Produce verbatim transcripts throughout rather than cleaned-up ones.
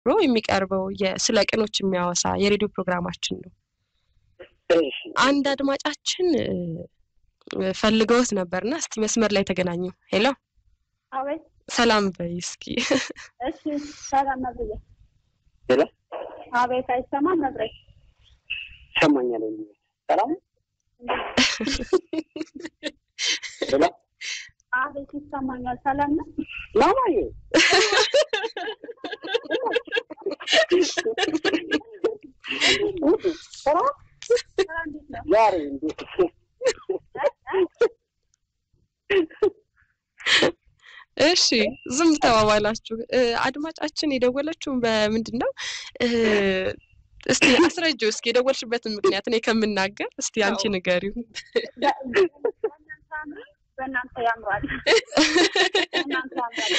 ሮ የሚቀርበው የስለ ቅኖች የሚያወሳ የሬዲዮ ፕሮግራማችን ነው አንድ አድማጫችን ፈልገውት ነበርና እስቲ መስመር ላይ ተገናኙ ሄሎ አቤት ሰላም በይ እስኪ እሺ ሰላም ነብይ ሄሎ አቤት አይሰማም ነበር ሰማኛል ሰላም ሄሎ አቤት ይሰማኛል ሰላም ነው ማማዬ ሰላም ዛሬ እንዴት እሺ ዝም ተባባላችሁ አድማጫችን የደወለችው በምንድነው እስቲ አስረጁ እስኪ የደወልሽበትን ምክንያት እኔ ከመናገር እስቲ አንቺ ንገሪው በእናንተ ያምራል እናንተ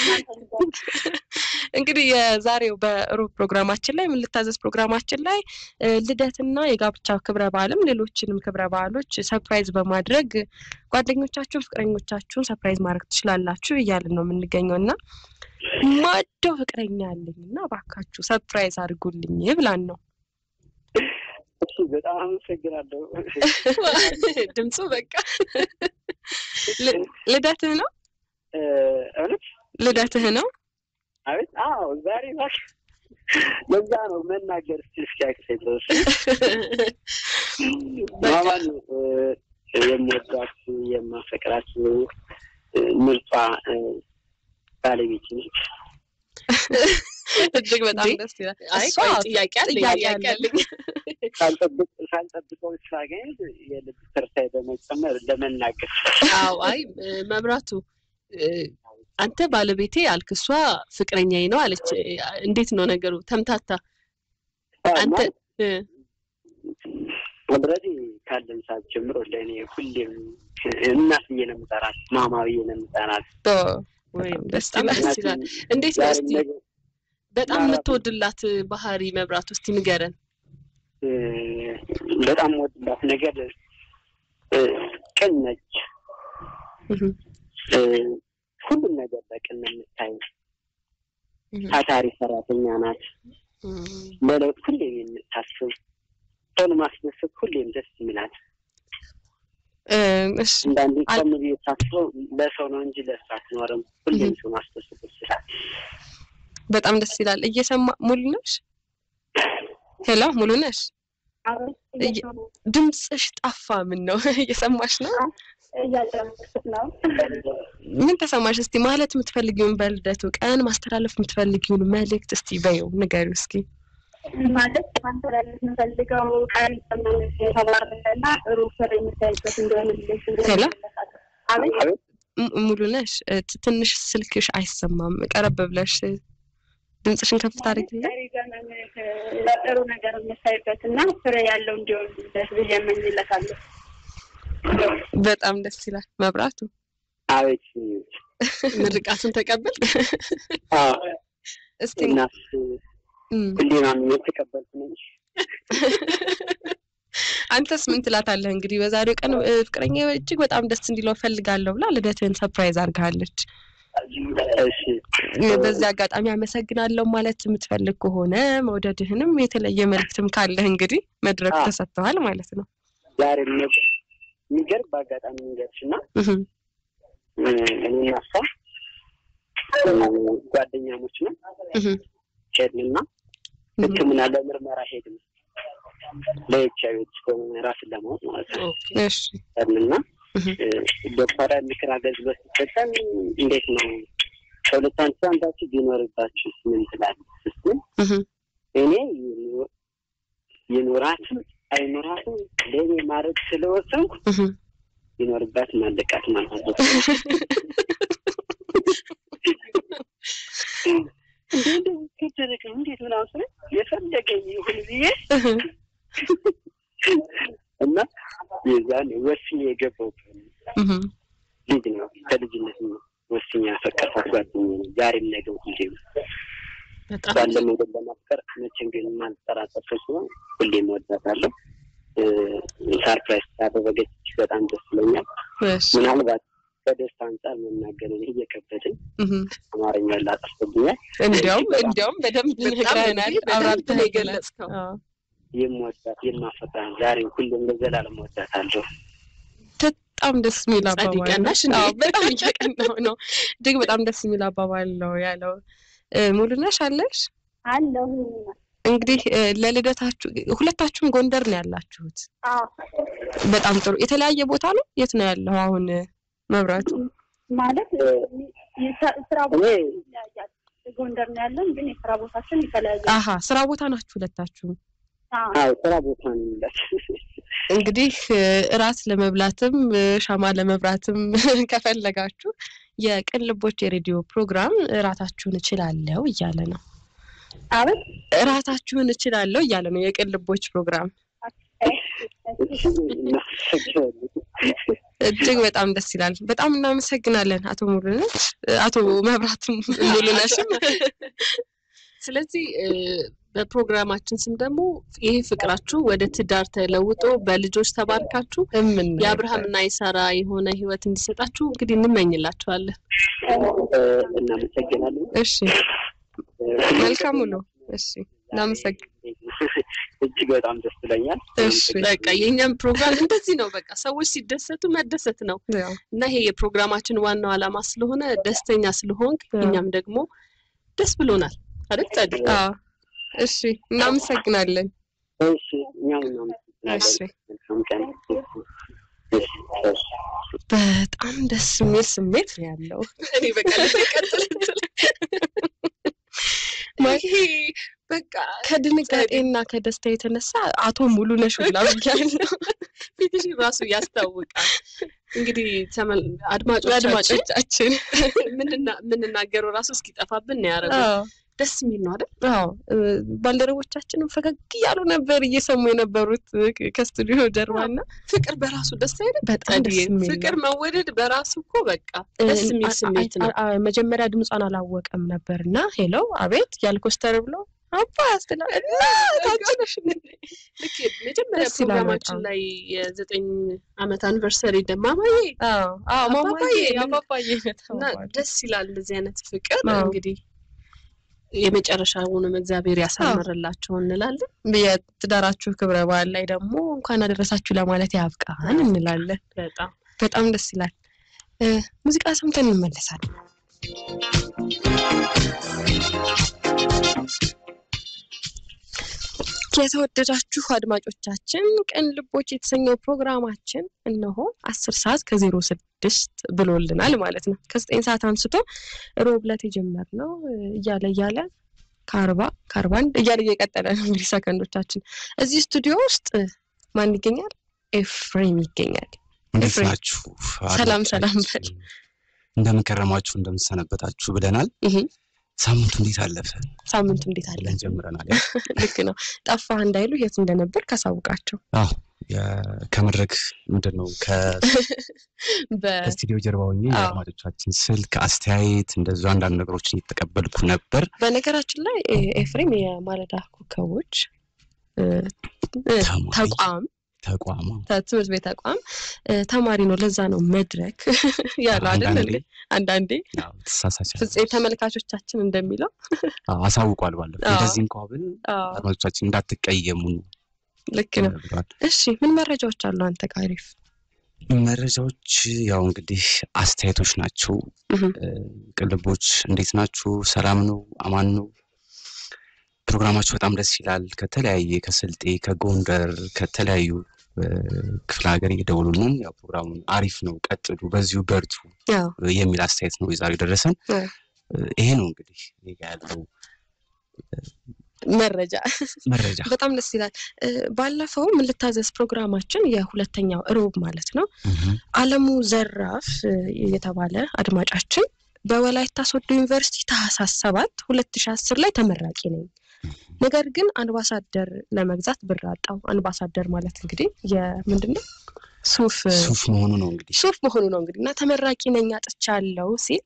እንግዲህ የዛሬው በሮብ ፕሮግራማችን ላይ ምን ልታዘዝ ፕሮግራማችን ላይ ልደትና የጋብቻ ክብረ በዓልም ሌሎችንም ክብረ በዓሎች ሰርፕራይዝ በማድረግ ጓደኞቻችሁን ፍቅረኞቻችሁን ሰርፕራይዝ ማድረግ ትችላላችሁ እያልን ነው የምንገኘውና ማዶ ፍቅረኛ አለኝና ባካችሁ ሰርፕራይዝ አድርጉልኝ ይብላን ነው እሺ በጣም አመሰግናለሁ ድምጹ በቃ ልደትህ ነው እውነት ልደትህ ነው አቤት አዎ ዛሬ ባክ ለዛ ነው መናገር እስኪያቅተኝ ድረስ ማማን የምወዳት የማፈቅራት ምርጧ ባለቤት ነች እጅግ በጣም ደስ ይላል አይ ቆይ ጥያቄ አለ ጥያቄ አለ ሳልጠብቅ ሳልጠብቀው ሳገኝ የልብ ተርሳይ በመጨመር ለመናገር አዎ አይ መብራቱ አንተ ባለቤቴ አልክሷ ፍቅረኛዬ ነው አለች እንዴት ነው ነገሩ ተምታታ አንተ ወንድራጂ ካለን ሰዓት ጀምሮ ለኔ ሁሌም እናትዬ ነው የምጠራት ማማዬ ነው የምጠራት ወይ ደስ ይላል እንዴት ነው እስቲ በጣም የምትወድላት ባህሪ መብራቱ እስቲ ንገረን በጣም ወድላት ነገር ቅን ነች ሁሉም ነገር በቅን ነው የምታይ ታታሪ ሰራተኛ ናት ለለውጥ ሁሌም የምታስብ ሰውን ማስደሰት ሁሌም ደስ ይላል እሺ እንዳንዴ ኮሚዲ ታስበው ለሰው ነው እንጂ ለሷ አትኖርም ሁሌም ሰው ማስደሰት ይችላል በጣም ደስ ይላል እየሰማ ሙሉነሽ ሄሎ ሙሉነሽ ድምጽሽ ጠፋ ምን ነው እየሰማሽ ነው እያዳመጥኩት ነው ምን ተሰማሽ እስቲ ማለት የምትፈልጊውን በልደቱ ቀን ማስተላለፍ የምትፈልጊውን መልእክት እስቲ በይው ንገሪው እስኪ ማለት ማስተላለፍ የምፈልገው ቀን ተባረከና ሩፈር የምታይበት እንደሆነ ልጅ ሄሎ አቤት ሙሉነሽ ትንሽ ስልክሽ አይሰማም ቀረብ ብለሽ ድምጽሽን ከፍ ታርጊልኝ ለጥሩ ነገር የምታይበትና ፍሬ ያለው እንዲሆን ደስ ይመኝልታለሁ በጣም ደስ ይላል መብራቱ አቤት ምርቃቱን ተቀበል አዎ እስቲ እናስ እንዴና ነው ተቀበልኩ ነኝ አንተስ ምን ትላታለህ እንግዲህ በዛሬው ቀን ፍቅረኛ እጅግ በጣም ደስ እንዲለው ፈልጋለሁ ብላ ልደትህን ሰርፕራይዝ አድርጋለች እሺ በዛ አጋጣሚ አመሰግናለሁ ማለት የምትፈልግ ከሆነ መውደድህንም የተለየ መልእክትም ካለህ እንግዲህ መድረክ ተሰጥቷል ማለት ነው ዛሬ ነው የሚገርም በአጋጣሚ እንገርሽና እኔና እሷ ጓደኛሞች ነው ሄድንና ህክምና ለምርመራ ሄድን ለኤችአይቪ ራስን ለማወቅ ማለት ነው እሺ ሄድንና ዶክተር ምክር አገልግሎት ሰጠን እንዴት ነው ሁለት አንታችሁ ቢኖርባችሁ ምን ትላለህ እኔ የኖራት አይኖራት ለኔ ማረግ ስለወሰንኩ ይኖርባት ማለቃት ማለት ነው እንዴት ከተረከ እንዴት ምናምን ሰው የፈለገኝ ይሁን ብዬ እና የዛን ወስኜ የገባው ልጅ ነው ከልጅነት ነው ወስኜ ያፈቀርኳት ጓደኛዬ ዛሬም ነገው ሁሌም ባለም ነገር ለማፍቀር መቼም ግን ማንጠራጠር ሲሆን ሁሌም ወዳታለሁ ሰርፕራይዝ ታደረገች በጣም ደስ ይለኛል ምናልባት በደስታ አንፃር መናገርን እየከበደኝ አማርኛ ላጣስተኛል እንዲያውም እንዲያውም በደንብ ነግረናል አብራርተህ የገለጽከው የምወዳት የማፈቅራት ዛሬ ሁሉም ለዘላለም ወዳታለሁ በጣም ደስ የሚል አባባል ነው በጣም እያቀናው ነው ድግ በጣም ደስ የሚል አባባል ነው ያለው ሙሉነሽ አለሽ አለው እንግዲህ ለልደታችሁ ሁለታችሁም ጎንደር ነው ያላችሁት አዎ በጣም ጥሩ የተለያየ ቦታ ነው የት ነው ያለው አሁን መብራቱ ማለት የስራ ቦታ ያያል ጎንደር ነው ያለን ግን የስራ ቦታችን ይተላያል አሃ ስራ ቦታ ናችሁ ሁለታችሁ አዎ ስራ ቦታ ነው እንግዲህ ራስ ለመብላትም ሻማ ለመብራትም ከፈለጋችሁ የቅን ልቦች የሬዲዮ ፕሮግራም ራታችሁን እችላለሁ እያለ ነው አቤት ራታችሁን እችላለሁ እያለ ነው የቅን ልቦች ፕሮግራም እጅግ በጣም ደስ ይላል በጣም እናመሰግናለን አቶ ሙሉነሽ አቶ መብራቱ ሙሉነሽም ስለዚህ በፕሮግራማችን ስም ደግሞ ይሄ ፍቅራችሁ ወደ ትዳር ተለውጦ በልጆች ተባርካችሁ የአብርሃምና የሳራ የሆነ ህይወት እንዲሰጣችሁ እንግዲህ እንመኝላችኋለን እናመሰግናለን እሺ መልካም ሁሉ እሺ እናመሰግናለን እጅግ በጣም ደስ ይለኛል እሺ በቃ የኛም ፕሮግራም እንደዚህ ነው በቃ ሰዎች ሲደሰቱ መደሰት ነው እና ይሄ የፕሮግራማችን ዋናው ዓላማ ስለሆነ ደስተኛ ስለሆንክ እኛም ደግሞ ደስ ብሎናል አይደል ታዲያ አዎ እሺ እናመሰግናለን እሺ እኛም እናመሰግናለን በጣም ደስ የሚል ስሜት ነው ያለው እኔ በቃ ለተቀጥል ማይ በቃ ከድንጋጤና ከደስታ የተነሳ አቶ ሙሉነሽ ብላኛለሁ ፊትሽ ራሱ ያስታውቃል እንግዲህ አድማጮቻችን ምንና ምንናገረው ራሱ እስኪጠፋብን ነው ያረጋው ደስ የሚል ነው አይደል አዎ ባልደረቦቻችንም ፈገግ ያሉ ነበር እየሰሙ የነበሩት ከስቱዲዮ ጀርባና ፍቅር በራሱ ደስ አይደል በጣም ደስ የሚል ፍቅር መወደድ በራሱ እኮ በቃ ደስ የሚል ስሜት ነው መጀመሪያ ድምጿን አላወቀም ነበርና ሄሎ አቤት ያልኮስተር ብሎ አባ ያስተላ እና ታችነሽ ልክ መጀመሪያ ፕሮግራማችን ላይ የዘጠኝ አመት አንቨርሰሪ ደማማዬ አዎ አዎ ማማዬ አባባዬ እና ደስ ይላል እንደዚህ አይነት ፍቅር እንግዲህ የመጨረሻውን እግዚአብሔር ያሳምርላችሁ እንላለን በትዳራችሁ ክብረ በዓል ላይ ደግሞ እንኳን አደረሳችሁ ለማለት ያብቃን እንላለን በጣም በጣም ደስ ይላል ሙዚቃ ሰምተን እንመለሳለን የተወደዳችሁ አድማጮቻችን ቅን ልቦች የተሰኘው ፕሮግራማችን እነሆ አስር ሰዓት ከዜሮ ስድስት ብሎልናል ማለት ነው ከዘጠኝ ሰዓት አንስቶ ሮብ ዕለት የጀመርነው እያለ እያለ ከአርባ ከአርባ አንድ እያለ እየቀጠለ ነው እንግዲህ ሰከንዶቻችን እዚህ ስቱዲዮ ውስጥ ማን ይገኛል ኤፍሬም ይገኛል እንደምናችሁ ሰላም ሰላም በል እንደምንከረማችሁ እንደምሰነበታችሁ ብለናል ሳምንቱ እንዴት አለፈ ሳምንቱ እንዴት አለፈ ጀምረናል ልክ ነው ጠፋህ እንዳይሉ የት እንደነበር ካሳውቃቸው አዎ ከመድረክ ምንድነው ከስቱዲዮ ጀርባውኝ የአድማጮቻችን ስልክ አስተያየት እንደዛ አንዳንድ ነገሮችን እየተቀበልኩ ነበር በነገራችን ላይ ኤፍሬም የማለዳ ኮከቦች ተቋም ተቋም ትምህርት ቤት ተቋም ተማሪ ነው ለዛ ነው መድረክ ያለው አይደል አንዳንዴ አዎ ተሳሳች ፍጽ ተመልካቾቻችን እንደሚለው አዎ አሳውቋል ባለው እንደዚህ እንኳን ብል አድማጮቻችን እንዳትቀየሙ ልክ ነው እሺ ምን መረጃዎች አሉ አንተ ካሪፍ መረጃዎች ያው እንግዲህ አስተያየቶች ናቸው ቅልቦች እንዴት ናችሁ ሰላም ነው አማን ነው ፕሮግራማችሁ በጣም ደስ ይላል ከተለያየ ከስልጤ ከጎንደር ከተለያዩ ክፍለ ሀገር እየደወሉልን ያው ፕሮግራሙ አሪፍ ነው ቀጥሉ በዚሁ በርቱ የሚል አስተያየት ነው ይዛው ደረሰን ይሄ ነው እንግዲህ እኔ ጋር ያለው መረጃ መረጃ በጣም ደስ ይላል ባለፈው ምን ልታዘዝ ፕሮግራማችን የሁለተኛው ሮብ ማለት ነው አለሙ ዘራፍ የተባለ አድማጫችን በወላይታ ሶዶ ዩኒቨርሲቲ ታህሳስ ሰባት ሁለት ሺህ አስር ላይ ተመራቂ ነኝ ነገር ግን አንባሳደር ለመግዛት ብራጣው አንባሳደር ማለት እንግዲህ የምንድነው ሱፍ ሱፍ መሆኑ ነው እንግዲህ ሱፍ መሆኑ ነው እንግዲህና ተመራቂ ነኝ አጥቻለሁ ሲል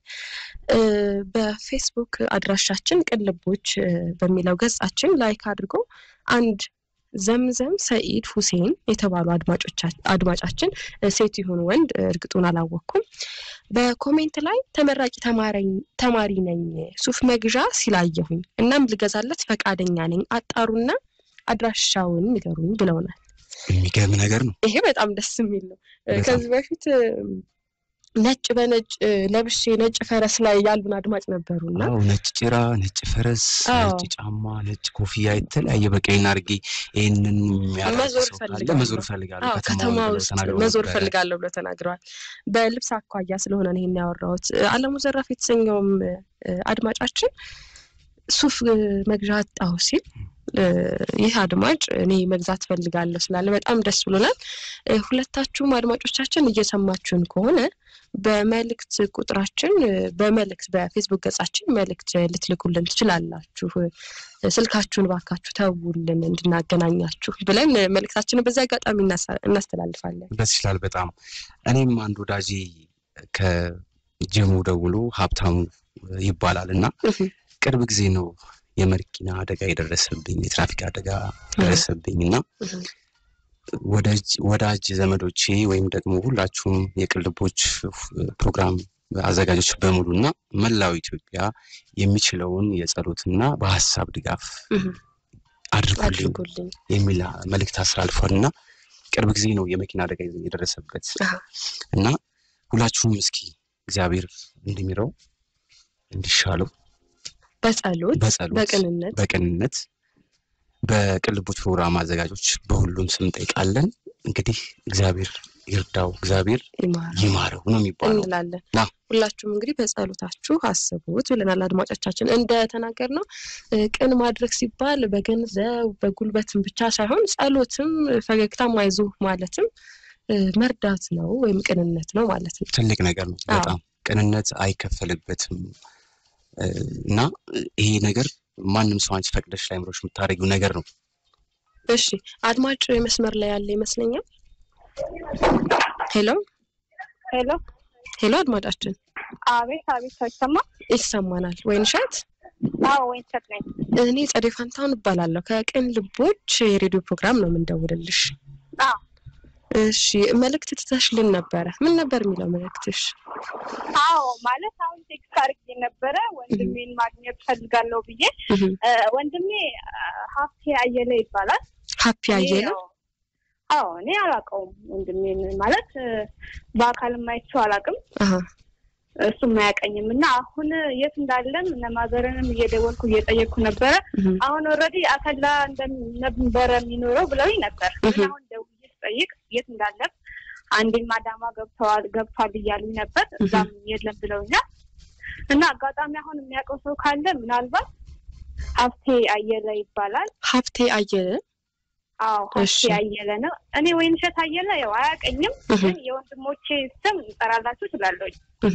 በፌስቡክ አድራሻችን ቅን ልቦች በሚለው ገጻችን ላይክ አድርጎ አንድ ዘምዘም ሰይድ ሁሴን የተባሉ አድማጮቻችን አድማጫችን ሴት ይሁን ወንድ እርግጡን አላወቅኩም በኮሜንት ላይ ተመራቂ ተማሪ ተማሪ ነኝ ሱፍ መግዣ ሲላየሁኝ እናም ልገዛለት ፈቃደኛ ነኝ አጣሩና አድራሻውን ንገሩኝ ብለውናል የሚገርም ነገር ነው ይሄ በጣም ደስ የሚል ነው ከዚህ በፊት ነጭ በነጭ ለብሼ ነጭ ፈረስ ላይ ያሉን አድማጭ ነበሩና አው ነጭ ጭራ ነጭ ፈረስ ነጭ ጫማ ነጭ ኮፍያ የተለያየ በቀይና አርጌ ይሄንን መዞር ፈልጋለሁ መዞር ፈልጋለሁ ከተማው መዞር ፈልጋለሁ ብሎ ተናግሯል በልብስ አኳያ ስለሆነ ነው ይሄን ያወራሁት አለሙ ዘራፍ የተሰኘውም አድማጫችን ሱፍ መግዣ አጣው ሲል ይህ አድማጭ እኔ መግዛት ፈልጋለሁ ስላለ በጣም ደስ ብሎናል ሁለታችሁም አድማጮቻችን እየሰማችሁን ከሆነ በመልእክት ቁጥራችን በመልእክት በፌስቡክ ገጻችን መልእክት ልትልኩልን ትችላላችሁ ስልካችሁን ባካችሁ ተውልን እንድናገናኛችሁ ብለን መልእክታችንን በዛ አጋጣሚ እናስተላልፋለን ደስ ይላል በጣም እኔም አንድ ወዳጄ ከጀሙ ደውሎ ሀብታሙ ይባላልና ቅርብ ጊዜ ነው የመኪና አደጋ የደረሰብኝ የትራፊክ አደጋ ደረሰብኝና ወዳጅ ወዳጅ ዘመዶቼ ወይም ደግሞ ሁላችሁም የቅልቦች ፕሮግራም አዘጋጆች በሙሉና መላው ኢትዮጵያ የሚችለውን የጸሎትና በሐሳብ ድጋፍ አድርጉልኝ የሚል መልእክት አስተላልፏልና ቅርብ ጊዜ ነው የመኪና አደጋ የደረሰበት እና ሁላችሁም እስኪ እግዚአብሔር እንዲምረው እንዲሻለው በጸሎት በቅንነት በቅንነት በቅልቦች ፕሮግራም አዘጋጆች በሁሉም ስም ጠይቃለን እንግዲህ እግዚአብሔር ይርዳው እግዚአብሔር ይማረው ነው የሚባለው እንላለን ሁላችሁም እንግዲህ በጸሎታችሁ አስቡት ብለናል አድማጮቻችን እንደ ተናገርነው ቅን ማድረግ ሲባል በገንዘብ በጉልበትም ብቻ ሳይሆን ጸሎትም ፈገግታም አይዞ ማለትም መርዳት ነው ወይም ቅንነት ነው ማለት ነው ትልቅ ነገር ነው በጣም ቅንነት አይከፈልበትም እና ይሄ ነገር ማንንም ሰው አንቺ ፈቅደሽ ላይምሮሽ የምታረጊው ነገር ነው እሺ አድማጭ መስመር ላይ ያለ ይመስለኛል ሄሎ ሄሎ ሄሎ አድማጫችን አቤት አቤት ሰማ ይሰማናል ወይንሸት አዎ ወይንሸት ነኝ እኔ ጸደይ ፋንታውን እባላለሁ ከቅን ልቦች የሬዲዮ ፕሮግራም ነው የምንደውልልሽ አዎ እሺ መልእክት ትተሽልን ነበር ምን ነበር የሚለው መልእክትሽ አዎ ማለት አሁን ቴክስት አርጌ ነበር ወንድሜን ማግኘት ፈልጋለሁ ብዬ ወንድሜ ሀፒ አየለ ይባላል ሀፒ አየለ አዎ እኔ አላውቀውም ወንድሜን ማለት በአካል ማይቼው አላውቅም አሃ እሱ ማያቀኝምና አሁን የት እንዳለም ነማዘረንም እየደወልኩ እየጠየቅኩ ነበር አሁን ኦሬዲ አከላ እንደነበረ የሚኖረው ብለውኝ ነበር አሁን ደውዬ ጠይቅ የት እንዳለም አንዴ ማዳማ ገብተዋል ገብቷል ይያሉኝ ነበር እዛም የለም ብለውኛል እና አጋጣሚ አሁን የሚያውቀው ሰው ካለ ምናልባት ሀፍቴ አየለ ይባላል ሀፍቴ አየለ አዎ ሀፍቴ አየለ ነው እኔ ወይንሸት አየለ ያው አያቀኝም ግን የወንድሞቼ ስም እንጠራላችሁ ስላለኝ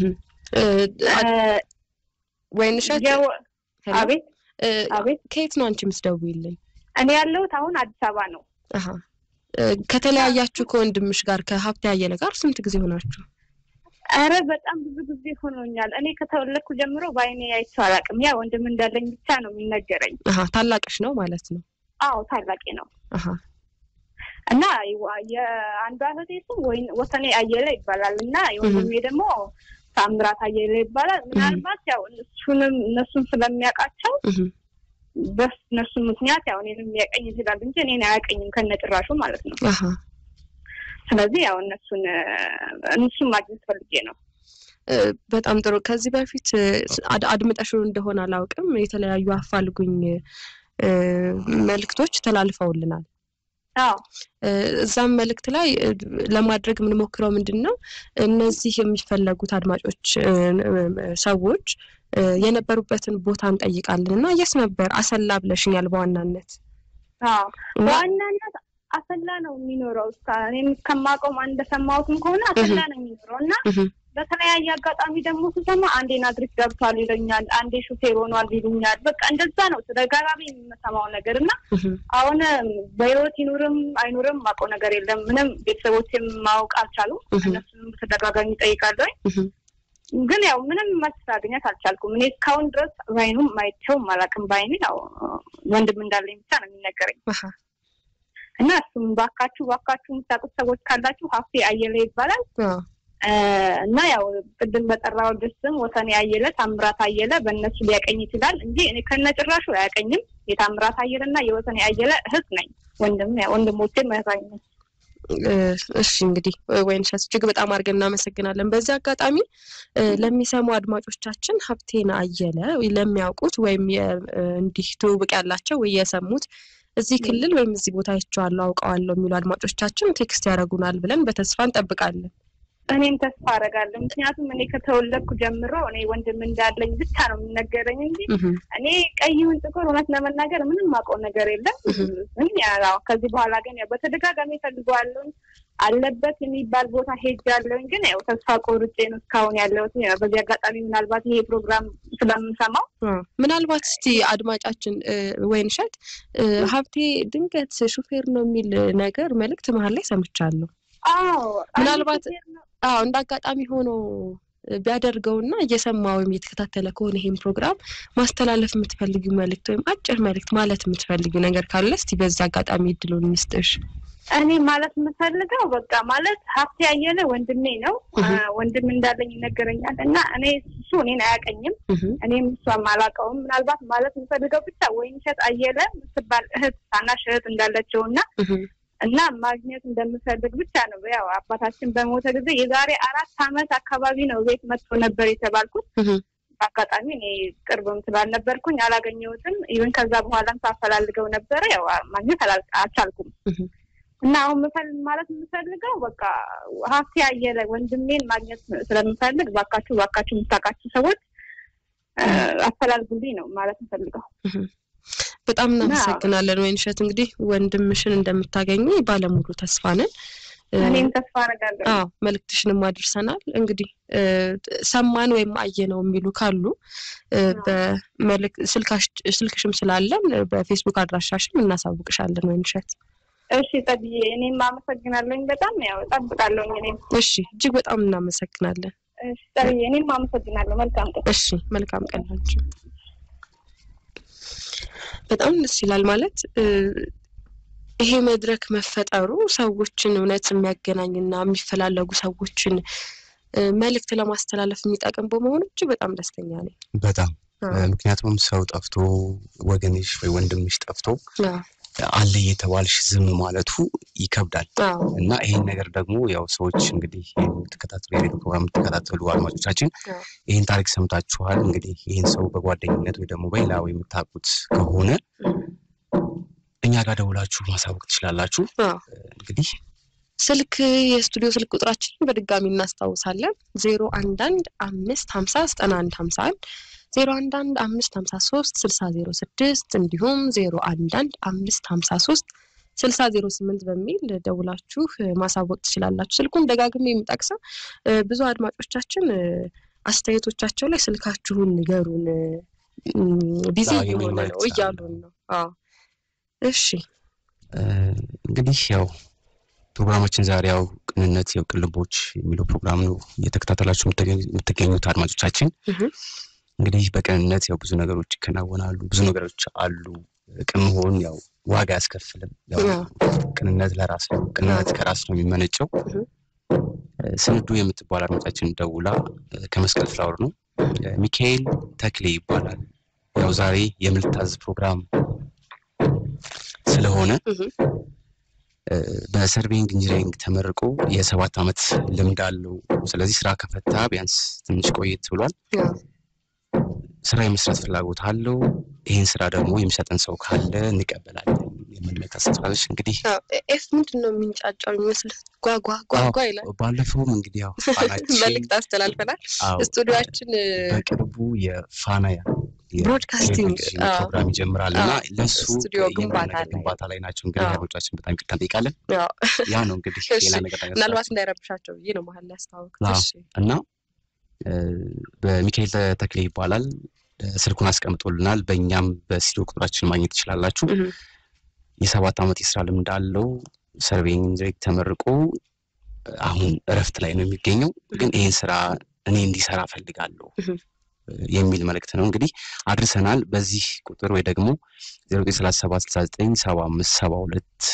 ወይንሸት አቤት አቤት ከየት ነው አንቺ መስደውይልኝ እኔ ያለሁት አሁን አዲስ አበባ ነው አሃ ከተለያያችሁ ከወንድምሽ ጋር ከሀብቴ አየለ ጋር ስንት ጊዜ ሆናችሁ አረ በጣም ብዙ ጊዜ ሆኖኛል እኔ ከተወለድኩ ጀምሮ ባይኔ አይቼው አላውቅም ያ ወንድም እንዳለኝ ብቻ ነው የሚነገረኝ አሃ ታላቅሽ ነው ማለት ነው አዎ ታላቄ ነው አሃ እና የአንዷ እህቴ ስም ወይን ወሰኔ አየለ ይባላልና የወንድሜ ደግሞ ታምራት አየለ ይባላል ምናልባት ያው እሱንም እነሱን ስለሚያውቃቸው በስ ነሱ ምክንያት ያው እኔንም የሚያቀኝ ይችላል እንጂ እኔን አያቀኝም ከነጭራሹ ማለት ነው አሃ ስለዚህ ያው እነሱን እነሱን ማግኘት ፈልጌ ነው በጣም ጥሩ ከዚህ በፊት አድምጠሽው እንደሆነ አላውቅም የተለያዩ አፋልጉኝ መልእክቶች ተላልፈውልናል አዎ እዛም መልእክት ላይ ለማድረግ ምን ሞክረው ምንድነው እነዚህ የሚፈልጉት አድማጮች ሰዎች የነበሩበትን ቦታ እንጠይቃለንና የስ ነበር አሰላ ብለሽኛል በዋናነት አዎ በዋናነት አሰላ ነው የሚኖረው እኔም ከማቆም እንደሰማሁትም ከሆነ አሰላ ነው የሚኖረውና በተለያየ አጋጣሚ ደግሞ ተሰማ አንዴ ናዝሬት ገብቷል ይለኛል አንዴ ሹፌር ሆኗል ይሉኛል በቃ እንደዛ ነው ተደጋጋሚ የምሰማው ነገርና አሁን በህይወት ይኑርም አይኑርም ማቆ ነገር የለም ምንም ቤተሰቦችም ማውቅ አልቻሉ እነሱም ተደጋጋሚ ጠይቃለሁ ግን ያው ምንም ማስተካከኛት አልቻልኩም እኔ እስካሁን ድረስ ባይኑም ማይቸው ማላቅም ባይኔ ያው ወንድም እንዳለኝ ብቻ ነው የሚነገረኝ እና እሱም ባካችሁ ባካችሁ የምታውቁት ሰዎች ካላችሁ ሀፍቴ አየለ ይባላል እና ያው ቅድም በጠራው ድስም ወሰኔ አየለ ታምራት አየለ በእነሱ ሊያቀኝ ይችላል እንጂ እኔ ከነጭራሹ አያቀኝም የታምራት አየለና የወሰኔ አየለ እህት ነኝ ወንድም ወንድሞቼ መራኝ እሺ እንግዲህ ወይንሸት እጅግ በጣም አድርገን እናመሰግናለን በዚህ አጋጣሚ ለሚሰሙ አድማጮቻችን ሀፍቴን አየለ ለሚያውቁት ወይም እንዲህ ትውውቅ ያላቸው ወይ የሰሙት እዚህ ክልል ወይም እዚህ ቦታ ይቻላል አውቀዋለሁ የሚሉ አድማጮቻችን ቴክስት ያረጉናል ብለን በተስፋ እንጠብቃለን እኔም ተስፋ አረጋለሁ ምክንያቱም እኔ ከተወለድኩ ጀምሮ እኔ ወንድም እንዳለኝ ብቻ ነው የሚነገረኝ እንጂ እኔ ቀይውን ጥቁር እውነት ለመናገር ምንም ማውቀው ነገር የለም ምን ያው ከዚህ በኋላ ግን ያው በተደጋጋሚ ፈልጓለሁ አለበት የሚባል ቦታ ሄጃለሁ ግን ያው ተስፋ ቆርጬ ነው እስካሁን ያለሁት በዚህ አጋጣሚ ምናልባት ይሄ ፕሮግራም ስለምንሰማው ምናልባት እስቲ አድማጫችን ወይንሸት ሀፍቴ ድንገት ሹፌር ነው የሚል ነገር መልእክት መሃል ላይ ሰምቻለሁ አዎ ምናልባት አዎ እንዳጋጣሚ ሆኖ ቢያደርገውና እየሰማው የሚተከታተለ ከሆነ ይሄን ፕሮግራም ማስተላለፍ የምትፈልጊው መልእክት ወይም አጭር መልእክት ማለት የምትፈልጊው ነገር ካለ እስቲ በዛ አጋጣሚ እድሉን እንስጥሽ እኔ ማለት የምፈልገው በቃ ማለት ሀፍቴ አየለ ወንድሜ ነው ወንድም እንዳለኝ ይነገረኛል እና እኔ እሱ እኔን አያቀኝም እኔም እሷም አላቀውም ምናልባት ማለት የምፈልገው ብቻ ወይንሸት አየለ ምትባል እህት ታናሽ እህት እንዳለችውና እና ማግኘት እንደምፈልግ ብቻ ነው ያው አባታችን በሞተ ጊዜ የዛሬ አራት አመት አካባቢ ነው ቤት መጥቶ ነበር የተባልኩት አጋጣሚ እኔ ቅርብም ስላልነበርኩኝ አላገኘሁትም ኢቭን ከዛ በኋላም ሳፈላልገው ነበር ያው ማግኘት አልቻልኩም እና አሁን ምፈልግ ማለት የምፈልገው በቃ ሀፍቴ አየለ ወንድሜን ማግኘት ስለምፈልግ ባካችሁ ባካችሁ የምታውቃችሁ ሰዎች አፈላልጉልኝ ነው ማለት የምፈልገው በጣም እናመሰግናለን ወይንሸት እንግዲህ ወንድምሽን እንደምታገኙ ባለሙሉ ተስፋ ነን እኔም ተስፋ አረጋለሁ አዎ መልክትሽንም አድርሰናል እንግዲህ ሰማን ወይም አየነው የሚሉ ካሉ በመልክ ስልካሽ ስልክሽም ስላለን በፌስቡክ አድራሻሽም እናሳውቅሻለን ወይንሸት እሺ ታዲያ እኔም ማመሰግናለሁ በጣም ያው ተጠብቃለሁ እኔም እሺ እጅግ በጣም እናመሰግናለን እሺ ታዲያ እኔም ማመሰግናለሁ መልካም ቀን እሺ መልካም ቀን ላንቺ በጣም ደስ ይላል ማለት ይሄ መድረክ መፈጠሩ ሰዎችን እውነት የሚያገናኝና የሚፈላለጉ ሰዎችን መልእክት ለማስተላለፍ የሚጠቅም በመሆኑ እጅግ በጣም ደስተኛ ነኝ በጣም ምክንያቱም ሰው ጠፍቶ ወገንሽ ወይ ወንድምሽ ጠፍቶ አለ የተባልሽ ዝም ማለቱ ይከብዳል እና ይሄን ነገር ደግሞ ያው ሰዎች እንግዲህ ተከታተሉ የሬዲዮ ፕሮግራም ተከታተሉ አድማጮቻችን ይሄን ታሪክ ሰምታችኋል እንግዲህ ይሄን ሰው በጓደኝነት ወይ ደግሞ በሌላ ወይ የምታውቁት ከሆነ እኛ ጋር ደውላችሁ ማሳወቅ ትችላላችሁ እንግዲህ ስልክ የስቱዲዮ ስልክ ቁጥራችንን በድጋሚ እናስታውሳለን ዜሮ አንድ አንድ አምስት ሃምሳ ዘጠና አንድ ሃምሳ አንድ ዜሮ አንድ አንድ አምስት ሃምሳ ሶስት ስልሳ ዜሮ ስድስት እንዲሁም ዜሮ አንድ አንድ አምስት ሃምሳ ሶስት ስልሳ ዜሮ ስምንት በሚል ደውላችሁ ማሳወቅ ትችላላችሁ ስልኩን ደጋግሜ የምጠቅሰው ብዙ አድማጮቻችን አስተያየቶቻቸው ላይ ስልካችሁን ንገሩን ቢዚ ሆነ ነው ይያሉን ነው አዎ እሺ እንግዲህ ያው ፕሮግራማችን ዛሬ ያው ቅንነት ያው ቅልቦች የሚለው ፕሮግራም ነው የተከታተላችሁ የምትገኙት አድማጮቻችን እንግዲህ በቅንነት ያው ብዙ ነገሮች ይከናወናሉ ብዙ ነገሮች አሉ ቅንሆን ያው ዋጋ ያስከፍላል ያው ቅንነት ለራስ ነው ቅንነት ከራስ ነው የሚመነጨው ስንዱ የምትባል አድማጫችን ደውላ ከመስቀል ፍላወር ነው ሚካኤል ተክሌ ይባላል ያው ዛሬ የምልታዝ ፕሮግራም ስለሆነ በሰርቬይንግ ኢንጂነሪንግ ተመርቆ የሰባት አመት ልምድ አለው ስለዚህ ስራ ከፈታ ቢያንስ ትንሽ ቆየት ብሏል ስራ የመስራት ፍላጎት አለው ይሄን ስራ ደግሞ የሚሰጠን ሰው ካለ እንቀበላለን የምንመጣ ተስፋለሽ እንግዲህ ኤፍ ምንድነው የሚንጫጫው ይመስል ጓጓ ጓጓ ይላል ባለፈው እንግዲህ ያው ፋናችን መልእክት አስተላልፈናል ስቱዲዮአችን በቅርቡ የፋናያ ብሮድካስቲንግ ፕሮግራም ይጀምራልና ለሱ ስቱዲዮ ግንባታ ላይ ናቸው እንግዲህ ያሮቻችን በጣም ይቅርታ እንጠይቃለን ያ ነው እንግዲህ ሌላ ነገር ነገር ምናልባት እንዳይረብሻቸው ይሄ ነው መሐል ያስተዋውቁት እሺ እና በሚካኤል ተክሌ ይባላል ስልኩን አስቀምጦልናል በእኛም በስቱዲዮ ቁጥራችን ማግኘት ይችላልላችሁ የሰባት አመት የስራ ልምድ አለው ሰርቬይንግ ኢንጂነሪንግ ተመርቆ አሁን እረፍት ላይ ነው የሚገኘው ግን ይሄን ስራ እኔ እንዲሰራ ፈልጋለሁ የሚል መልእክት ነው እንግዲህ አድርሰናል በዚህ ቁጥር ወይ ደግሞ ዜሮ ዘጠኝ ሰላሳ ሰባት ስልሳ ዘጠኝ ሰባ አምስት ሰባ ሁለት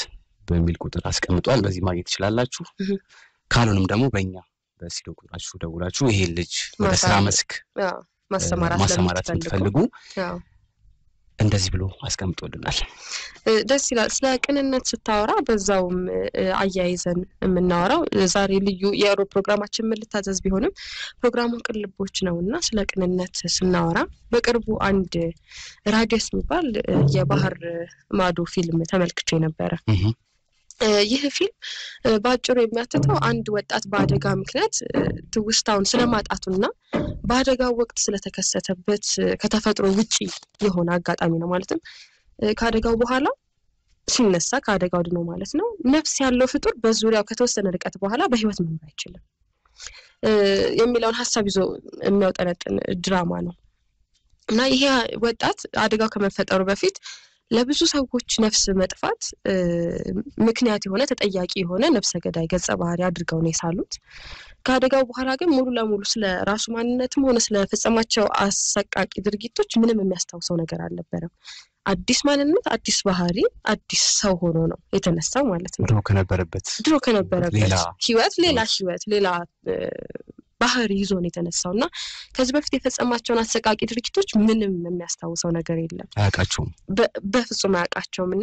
በሚል ቁጥር አስቀምጧል በዚህ ማግኘት ይችላልላችሁ ካልሆነም ደግሞ በእኛ በስልክ ቁጥራችሁ ደውላችሁ ይሄ ልጅ ወደ ስራ መስክ ማሰማራት ለምትፈልጉ እንደዚህ ብሎ አስቀምጦልናል ደስ ይላል ስለ ቅንነት ስታወራ በዛውም አያይዘን የምናወራው ዛሬ ልዩ የሮ ፕሮግራማችን ምን ልታዘዝ ቢሆንም ፕሮግራሙን ቅልቦች ነውና ስለ ቅንነት ስናወራ በቅርቡ አንድ ራዲየስ የሚባል የባህር ማዶ ፊልም ተመልክቼ ነበር ይህ ፊልም ባጭሩ የሚያትተው አንድ ወጣት በአደጋ ምክንያት ትውስታውን ስለማጣቱና በአደጋው ወቅት ስለተከሰተበት ከተፈጥሮ ውጪ የሆነ አጋጣሚ ነው ማለትም ከአደጋው በኋላ ሲነሳ ከአደጋው ድኖ ማለት ነው ነፍስ ያለው ፍጡር በዙሪያው ከተወሰነ ርቀት በኋላ በህይወት መኖር አይችልም የሚለውን ሐሳብ ይዞ የሚያውጠነጥን ድራማ ነው እና ይሄ ወጣት አደጋው ከመፈጠሩ በፊት ለብዙ ሰዎች ነፍስ መጥፋት ምክንያት የሆነ ተጠያቂ የሆነ ነፍሰ ገዳይ ገጸ ባህሪ አድርገው ነው የሳሉት ከአደጋው በኋላ ግን ሙሉ ለሙሉ ስለ ራሱ ማንነትም ሆነ ስለ ፈጸማቸው አሰቃቂ ድርጊቶች ምንም የሚያስታውሰው ነገር አልነበረም አዲስ ማንነት አዲስ ባህሪ አዲስ ሰው ሆኖ ነው የተነሳው ማለት ነው ድሮ ከነበረበት ድሮ ከነበረበት ህይወት ሌላ ህይወት ሌላ ባህሪ ይዞ ነው የተነሳውና ከዚህ በፊት የፈጸማቸውን አሰቃቂ ድርጊቶች ምንም የሚያስታውሰው ነገር የለም አያቃቸውም በፍጹም አያቃቸውምና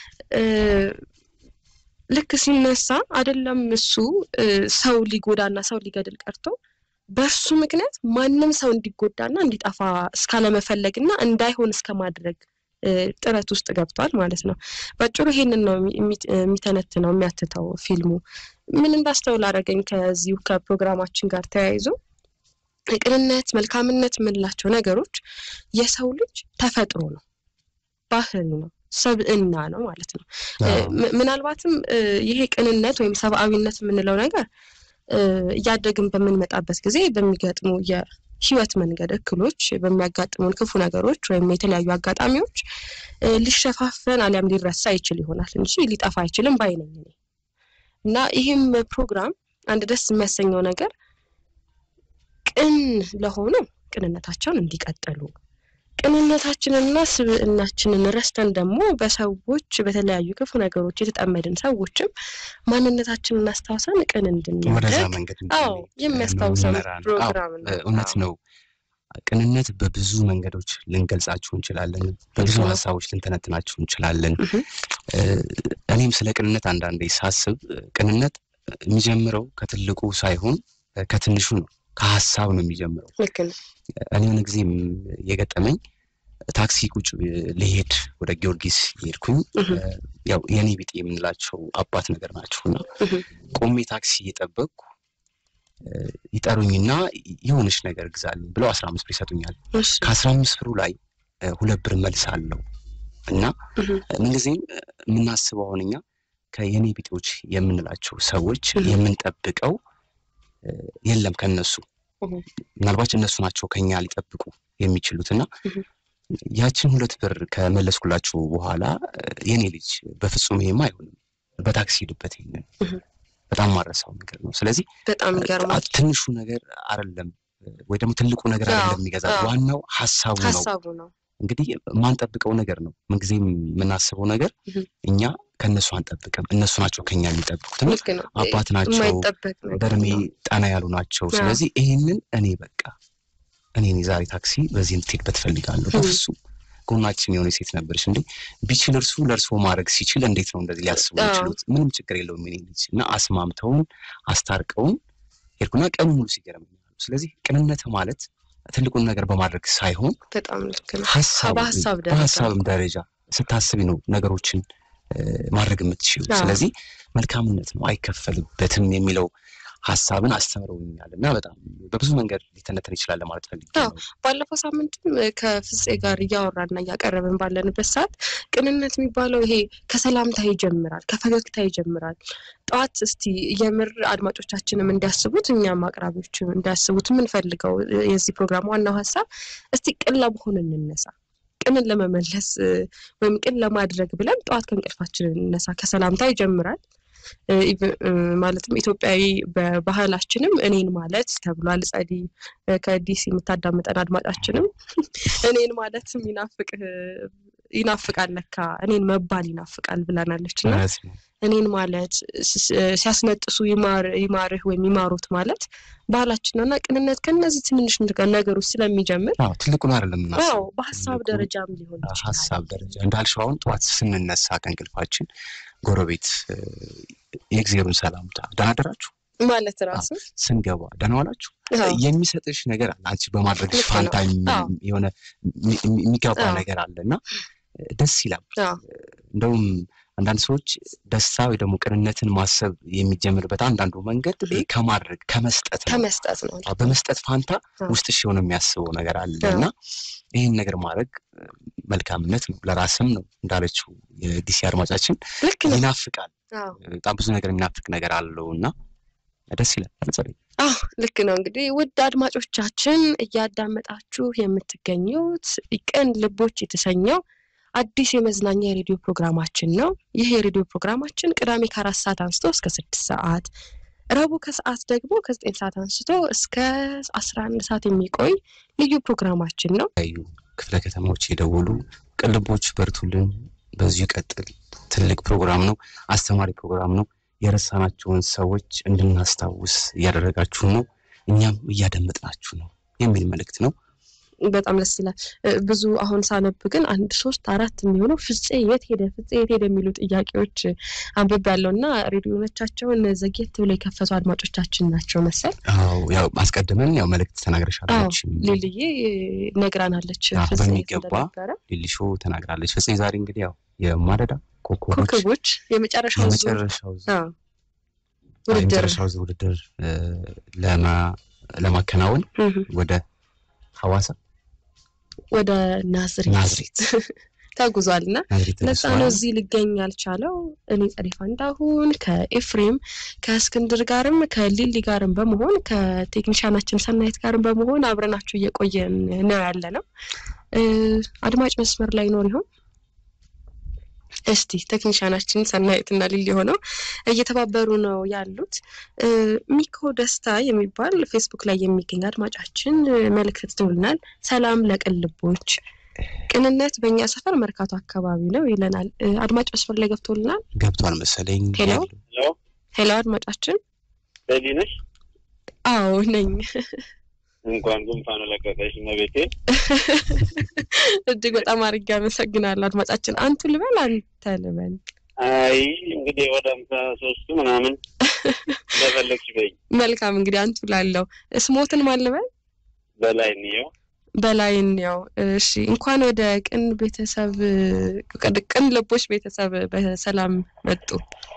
ልክ ሲነሳ አይደለም እሱ ሰው ሊጎዳና ሰው ሊገድል ቀርቶ በሱ ምክንያት ማንንም ሰው እንዲጎዳና እንዲጣፋ እስካለ መፈለግና እንዳይሆን እስከማድረግ ጥረት ውስጥ ገብቷል ማለት ነው ባጭሩ ይሄንን ነው የሚተነትነው የሚያትተው ፊልሙ ምን እንዳስተውል አረጋኝ ከዚሁ ከፕሮግራማችን ጋር ተያይዞ ቅንነት መልካምነት ምንላቸው ነገሮች የሰው ልጅ ተፈጥሮ ነው ባህሪ ነው ሰብእና ነው ማለት ነው ምናልባትም ይሄ ቅንነት ወይም ሰብአዊነት ምንለው ነገር ያደግን በመንመጣበት ጊዜ በሚገጥሙ የህይወት መንገድ እክሎች በሚያጋጥሙን ክፉ ነገሮች ወይም የተለያዩ አጋጣሚዎች ሊሸፋፈን አሊያም ሊረሳ ይችል ይሆናል እንጂ ሊጠፋ አይችልም ባይነኝ ነኝ እና ይሄም ፕሮግራም አንድ ደስ የሚያሰኘው ነገር ቅን ለሆኑ ቅንነታቸውን እንዲቀጥሉ ቅንነታችንንና ስብዕናችንን ረስተን ደግሞ በሰዎች በተለያዩ ክፉ ነገሮች የተጠመድን ሰዎችም ማንነታችንን አስተዋውሰን ቅን እንድንደግ አዎ የሚያስተዋውሰን ፕሮግራም ነው እውነት ነው ቅንነት በብዙ መንገዶች ልንገልጻቸው እንችላለን በብዙ ሐሳቦች ልንተነትናቸው እንችላለን እኔም ስለ ቅንነት አንዳንዴ ሳስብ ቅንነት የሚጀምረው ከትልቁ ሳይሆን ከትንሹ ነው ከሐሳብ ነው የሚጀምረው ልክ ነው እኔ ምን ጊዜ የገጠመኝ ታክሲ ቁጭ ለሄድ ወደ ጊዮርጊስ ሄድኩኝ ያው የኔ ቢጤ የምንላቸው አባት ነገር ናቸውና ቆሜ ታክሲ እየጠበቅኩ ይጠሩኝና የሆነች ነገር ግዛልኝ ብለው አስራ አምስት ብር ይሰጡኛል ከአስራ አምስት ብሩ ላይ ሁለት ብር መልሳለሁ እና ምን ጊዜም ምናስበው ሆነኛ ከየኔ ቢጤዎች የምንላቸው ሰዎች የምንጠብቀው የለም ከነሱ ምናልባት እነሱ ናቸው ከኛ ሊጠብቁ የሚችሉትና ያችን ሁለት ብር ከመለስኩላቸው በኋላ የኔ ልጅ በፍጹም ይሄማ አይሆንም በታክሲ ሄድበት ይሄን በጣም ማረሳው ነገር ነው ስለዚህ በጣም ይገርማል ትንሹ ነገር አይደለም ወይ ደግሞ ትልቁ ነገር አይደለም የሚገዛው ዋናው ሐሳቡ ነው ሐሳቡ ነው እንግዲህ ማን ጠብቀው ነገር ነው ምን ጊዜ ምናስበው ነገር እኛ ከነሱ አንጠብቅም እነሱ ናቸው ከኛ የሚጠብቁት አባት ናቸው በርሜ ጣና ያሉ ናቸው ስለዚህ ይሄንን እኔ በቃ እኔ ዛሬ ታክሲ በዚህ እንድትሄድበት ፈልጋለሁ በፍጹም ጎናችን የሆነ ሴት ነበርሽ እንዴ ቢችል እርሱ ለርሶ ማድረግ ሲችል እንዴት ነው እንደዚህ ሊያስቡ ይችላል ምንም ችግር የለውም ምን ይልኝና አስማምተውን አስታርቀውን ሄድኩና ቀኑ ሙሉ ሲገርመኝ ስለዚህ ቅንነት ማለት ትልቁን ነገር በማድረግ ሳይሆን በጣም ልክ ነው ሐሳብ ሐሳብም ደረጃ ስታስቢ ነው ነገሮችን ማድረግ የምትችይው ስለዚህ መልካምነት ነው አይከፈልበትም የሚለው ሐሳብን አስተምረውኛልና በጣም በብዙ መንገድ ሊተነተን ይችላል ማለት ፈልጌያለሁ ባለፈው ሳምንትም ከፍጼ ጋር ያወራና ያቀረበን ባለንበት ሰዓት ቅንነት የሚባለው ይሄ ከሰላምታ ይጀምራል ከፈገግታ ይጀምራል ጧት እስቲ የምር አድማጮቻችንም እንዲያስቡት እኛም አቅራቢዎችም እንዲያስቡት ምን ፈልገው የዚህ ፕሮግራም ዋናው ሐሳብ እስቲ ቅን ለመሆን እንነሳ ቅንን ለመመለስ ወይም ቅን ለማድረግ ብለን ጧት ከእንቅልፋችን እንነሳ ከሰላምታ ይጀምራል ማለትም ኢትዮጵያዊ በባህላችንም እኔን ማለት ተብሏል ጻዲ ከዲሲ የምታዳምጠን አድማጫችንም እኔን ማለት የሚናፍቅ ይናፍቃል ለካ እኔን መባል ይናፍቃል ብላናለችና እኔን ማለት ሲያስነጥሱ ይማር ይማርህ ወይ ይማሩት ማለት ባህላችንና ቅንነት ከነዚህ ትንሽ ነገሮች ስለሚጀምር አዎ ትልቁ ነው አይደለም እናስ አዎ በሐሳብ ደረጃም ሊሆን ይችላል ሐሳብ ደረጃ እንዳልሽው አሁን ጧት ስንነሳ ከእንቅልፋችን ጎረቤት የእግዚአብሔርን ሰላምታ ዳናደራችሁ ማለት ራሱ ስንገባ ደናዋላችሁ የሚሰጥሽ ነገር አለ አንቺ በማድረግ ፋንታኝ የሆነ የሚጋባ ነገር አለና ደስ ይላል እንደውም አንዳንድ ሰዎች ደስታ ወይ ደግሞ ቅንነትን ማሰብ የሚጀምርበት አንዳንዱ መንገድ ከማድረግ ከመስጠት ነው ከመስጠት ነው በመስጠት ፋንታ ውስጥሽ የሆነ የሚያስበው ነገር አለና ይሄን ነገር ማድረግ መልካምነት ነው ለራስም ነው እንዳለችው የዲሲ አድማጫችን ይናፍቃል በጣም ብዙ ነገር የሚናፍቅ ነገር አለውና ደስ ይላል አንጸሪ አዎ ልክ ነው እንግዲህ ውድ አድማጮቻችን እያዳመጣችሁ የምትገኙት ቅን ልቦች የተሰኘው አዲስ የመዝናኛ የሬዲዮ ፕሮግራማችን ነው ይሄ የሬዲዮ ፕሮግራማችን ቅዳሜ ከአራት ሰዓት አንስቶ እስከ ስድስት ሰዓት ረቡዕ ከሰዓት ደግሞ ከዘጠኝ ሰዓት አንስቶ እስከ አስራ አንድ ሰዓት የሚቆይ ልዩ ፕሮግራማችን ነው አዩ ክፍለ ከተማዎች የደወሉ ቅን ልቦች በርቱልን በዚህ ይቀጥል ትልቅ ፕሮግራም ነው አስተማሪ ፕሮግራም ነው የረሳናቸውን ሰዎች እንድናስታውስ ያደረጋችሁ ነው እኛም እያደመጥናችሁ ነው የሚል መልእክት ነው በጣም ደስ ይላል ብዙ አሁን ሳነብ ግን አንድ ሶስት አራት የሚሆነው ፍፄ የት ሄደ ፍፄ የት ሄደ የሚሉ ጥያቄዎች አንብቤያለሁና ሬዲዮኖቻቸውን ዘግየት ብለው የከፈቱ አድማጮቻችን ናቸው መሰል አዎ ያው ማስቀደመን ያው መልእክት ተናግረሻለች ሊልዬ ነግራናለች ፍፄ በሚገባ ሊልሾ ተናግራለች ፍፄ ዛሬ እንግዲህ ያው የማደዳ ኮከቦች የመጨረሻው የመጨረሻው አዎ የመጨረሻው ውድድር ለማ ለማከናወን ወደ ሐዋሳ ወደ ናዝሬት ናዝሬት ተጉዟልና ለዛ ነው እዚህ ሊገኝ ያልቻለው እኔ ጸሪፋ እንዳሁን ከኤፍሬም ከእስክንድር ጋርም ከሊሊ ጋርም በመሆን ከቴክኒሻናችን ሰናይት ጋርም በመሆን አብረናችሁ እየቆየን ነው ያለነው አድማጭ መስመር ላይ ኖር ይሆን እስቲ ቴክኒሻናችን ሰናይትና ሊሊ ሆነው እየተባበሩ ነው ያሉት ሚኮ ደስታ የሚባል ፌስቡክ ላይ የሚገኝ አድማጫችን መልእክት ትውልናል ሰላም ለቅን ልቦች ቅንነት በእኛ ሰፈር መርካቶ አካባቢ ነው ይለናል አድማጭ መስመር ላይ ገብቶልናል ገብቷል መሰለኝ ሄሎ ሄሎ አድማጫችን ለሊ ነሽ አዎ ነኝ እንኳን ጉንፋኑ ለቀቀሽ መቤቴ እጅግ በጣም አርጋ መሰግናለሁ አድማጫችን አንቱ ልበል አንተ ልበል አይ እንግዲህ ወደ ሃምሳ ሶስት ምናምን ለፈለግሽ በይ መልካም እንግዲህ አንቱ ላለው ስሞትን ማን ልበል በላይ ነው በላይ ነው እሺ እንኳን ወደ ቅን ቤተሰብ ቅን ልቦች ቤተሰብ በሰላም መጡ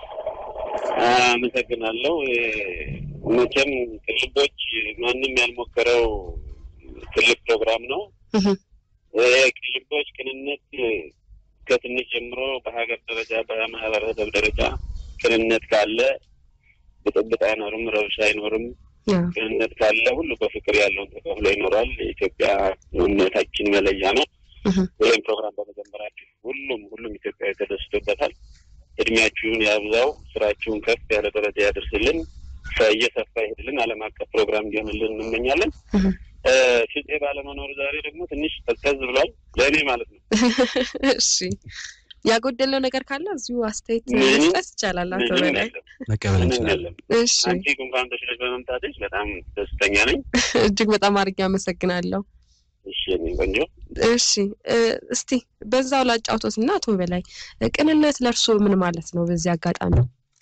አመሰግናለሁ መቼም ልቦች ማንንም ያልሞከረው ትልቅ ፕሮግራም ነው ልቦች ቅንነት ከትንሽ ጀምሮ በሀገር ደረጃ በማህበረሰብ ደረጃ ቅንነት ካለ ብጥብጥ አይኖርም ረብሻ አይኖርም ቅንነት ካለ ሁሉ በፍቅር ያለው ተቀብሎ ይኖራል ኢትዮጵያ እምነታችን መለያ ነው ይሄን ፕሮግራም በመጀመራችሁ ሁሉም ሁሉም ኢትዮጵያዊ ተደስቶበታል እድሜያችሁን ያብዛው ስራችሁን ከፍ ያለ ደረጃ ያደርስልን ፈየሰፋ ይሄድልን ዓለም አቀፍ ፕሮግራም እንዲሆንልን እንመኛለን ፍፄ ባለመኖር ዛሬ ደግሞ ትንሽ ተከዝ ብሏል ለኔ ማለት ነው እሺ ያጎደለው ነገር ካለ እዚሁ አስተያየት መስጠት ይቻላል አቶ በላይ መቀበል እንችላለን እሺ አንቺ እንኳን ተሽለሽ በመምጣትሽ በጣም ደስተኛ ነኝ እጅግ በጣም አርጋ መሰግናለሁ እሺ እኔ ቆንጆ እሺ እስቲ በዛው ላጫውቶትና አቶ በላይ ቅንነት ለርሶ ምን ማለት ነው በዚህ አጋጣሚ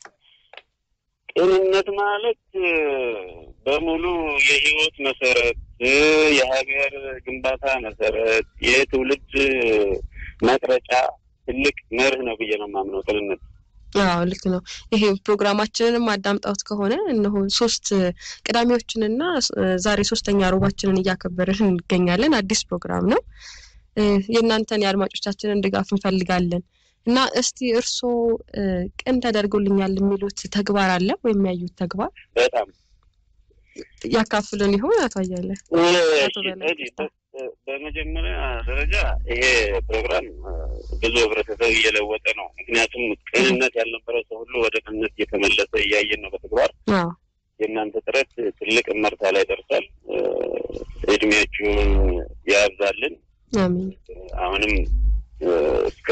ቅንነት ማለት በሙሉ የህይወት መሰረት የሀገር ግንባታ መሰረት የትውልድ መቅረጫ ትልቅ መርህ ነው ብዬ ነው ማምነው ቅንነት አዎ ልክ ነው ይሄ ፕሮግራማችንንም አዳምጣውት ከሆነ እነሆ ሶስት ቅዳሜዎችንና ዛሬ ሶስተኛ ሮባችንን እያከበርን እንገኛለን አዲስ ፕሮግራም ነው የእናንተን ያድማጮቻችንን ድጋፍ እንፈልጋለን እና እስቲ እርሶ ቅን ተደርጎልኛል የሚሉት ተግባር አለ ወይ የሚያዩት ተግባር በጣም ያካፍሉን ይሆን አቶ አያለ አቶ በላይ በመጀመሪያ ደረጃ ይሄ ፕሮግራም ብዙ ህብረተሰብ እየለወጠ ነው ምክንያቱም ቅንነት ያልነበረው ሰው ሁሉ ወደ ቅንነት እየተመለሰ እያየን ነው በተግባር አዎ የእናንተ ጥረት ትልቅ መርታ ላይ ደርሷል እድሜያችሁን ያብዛልን አሜን አሁንም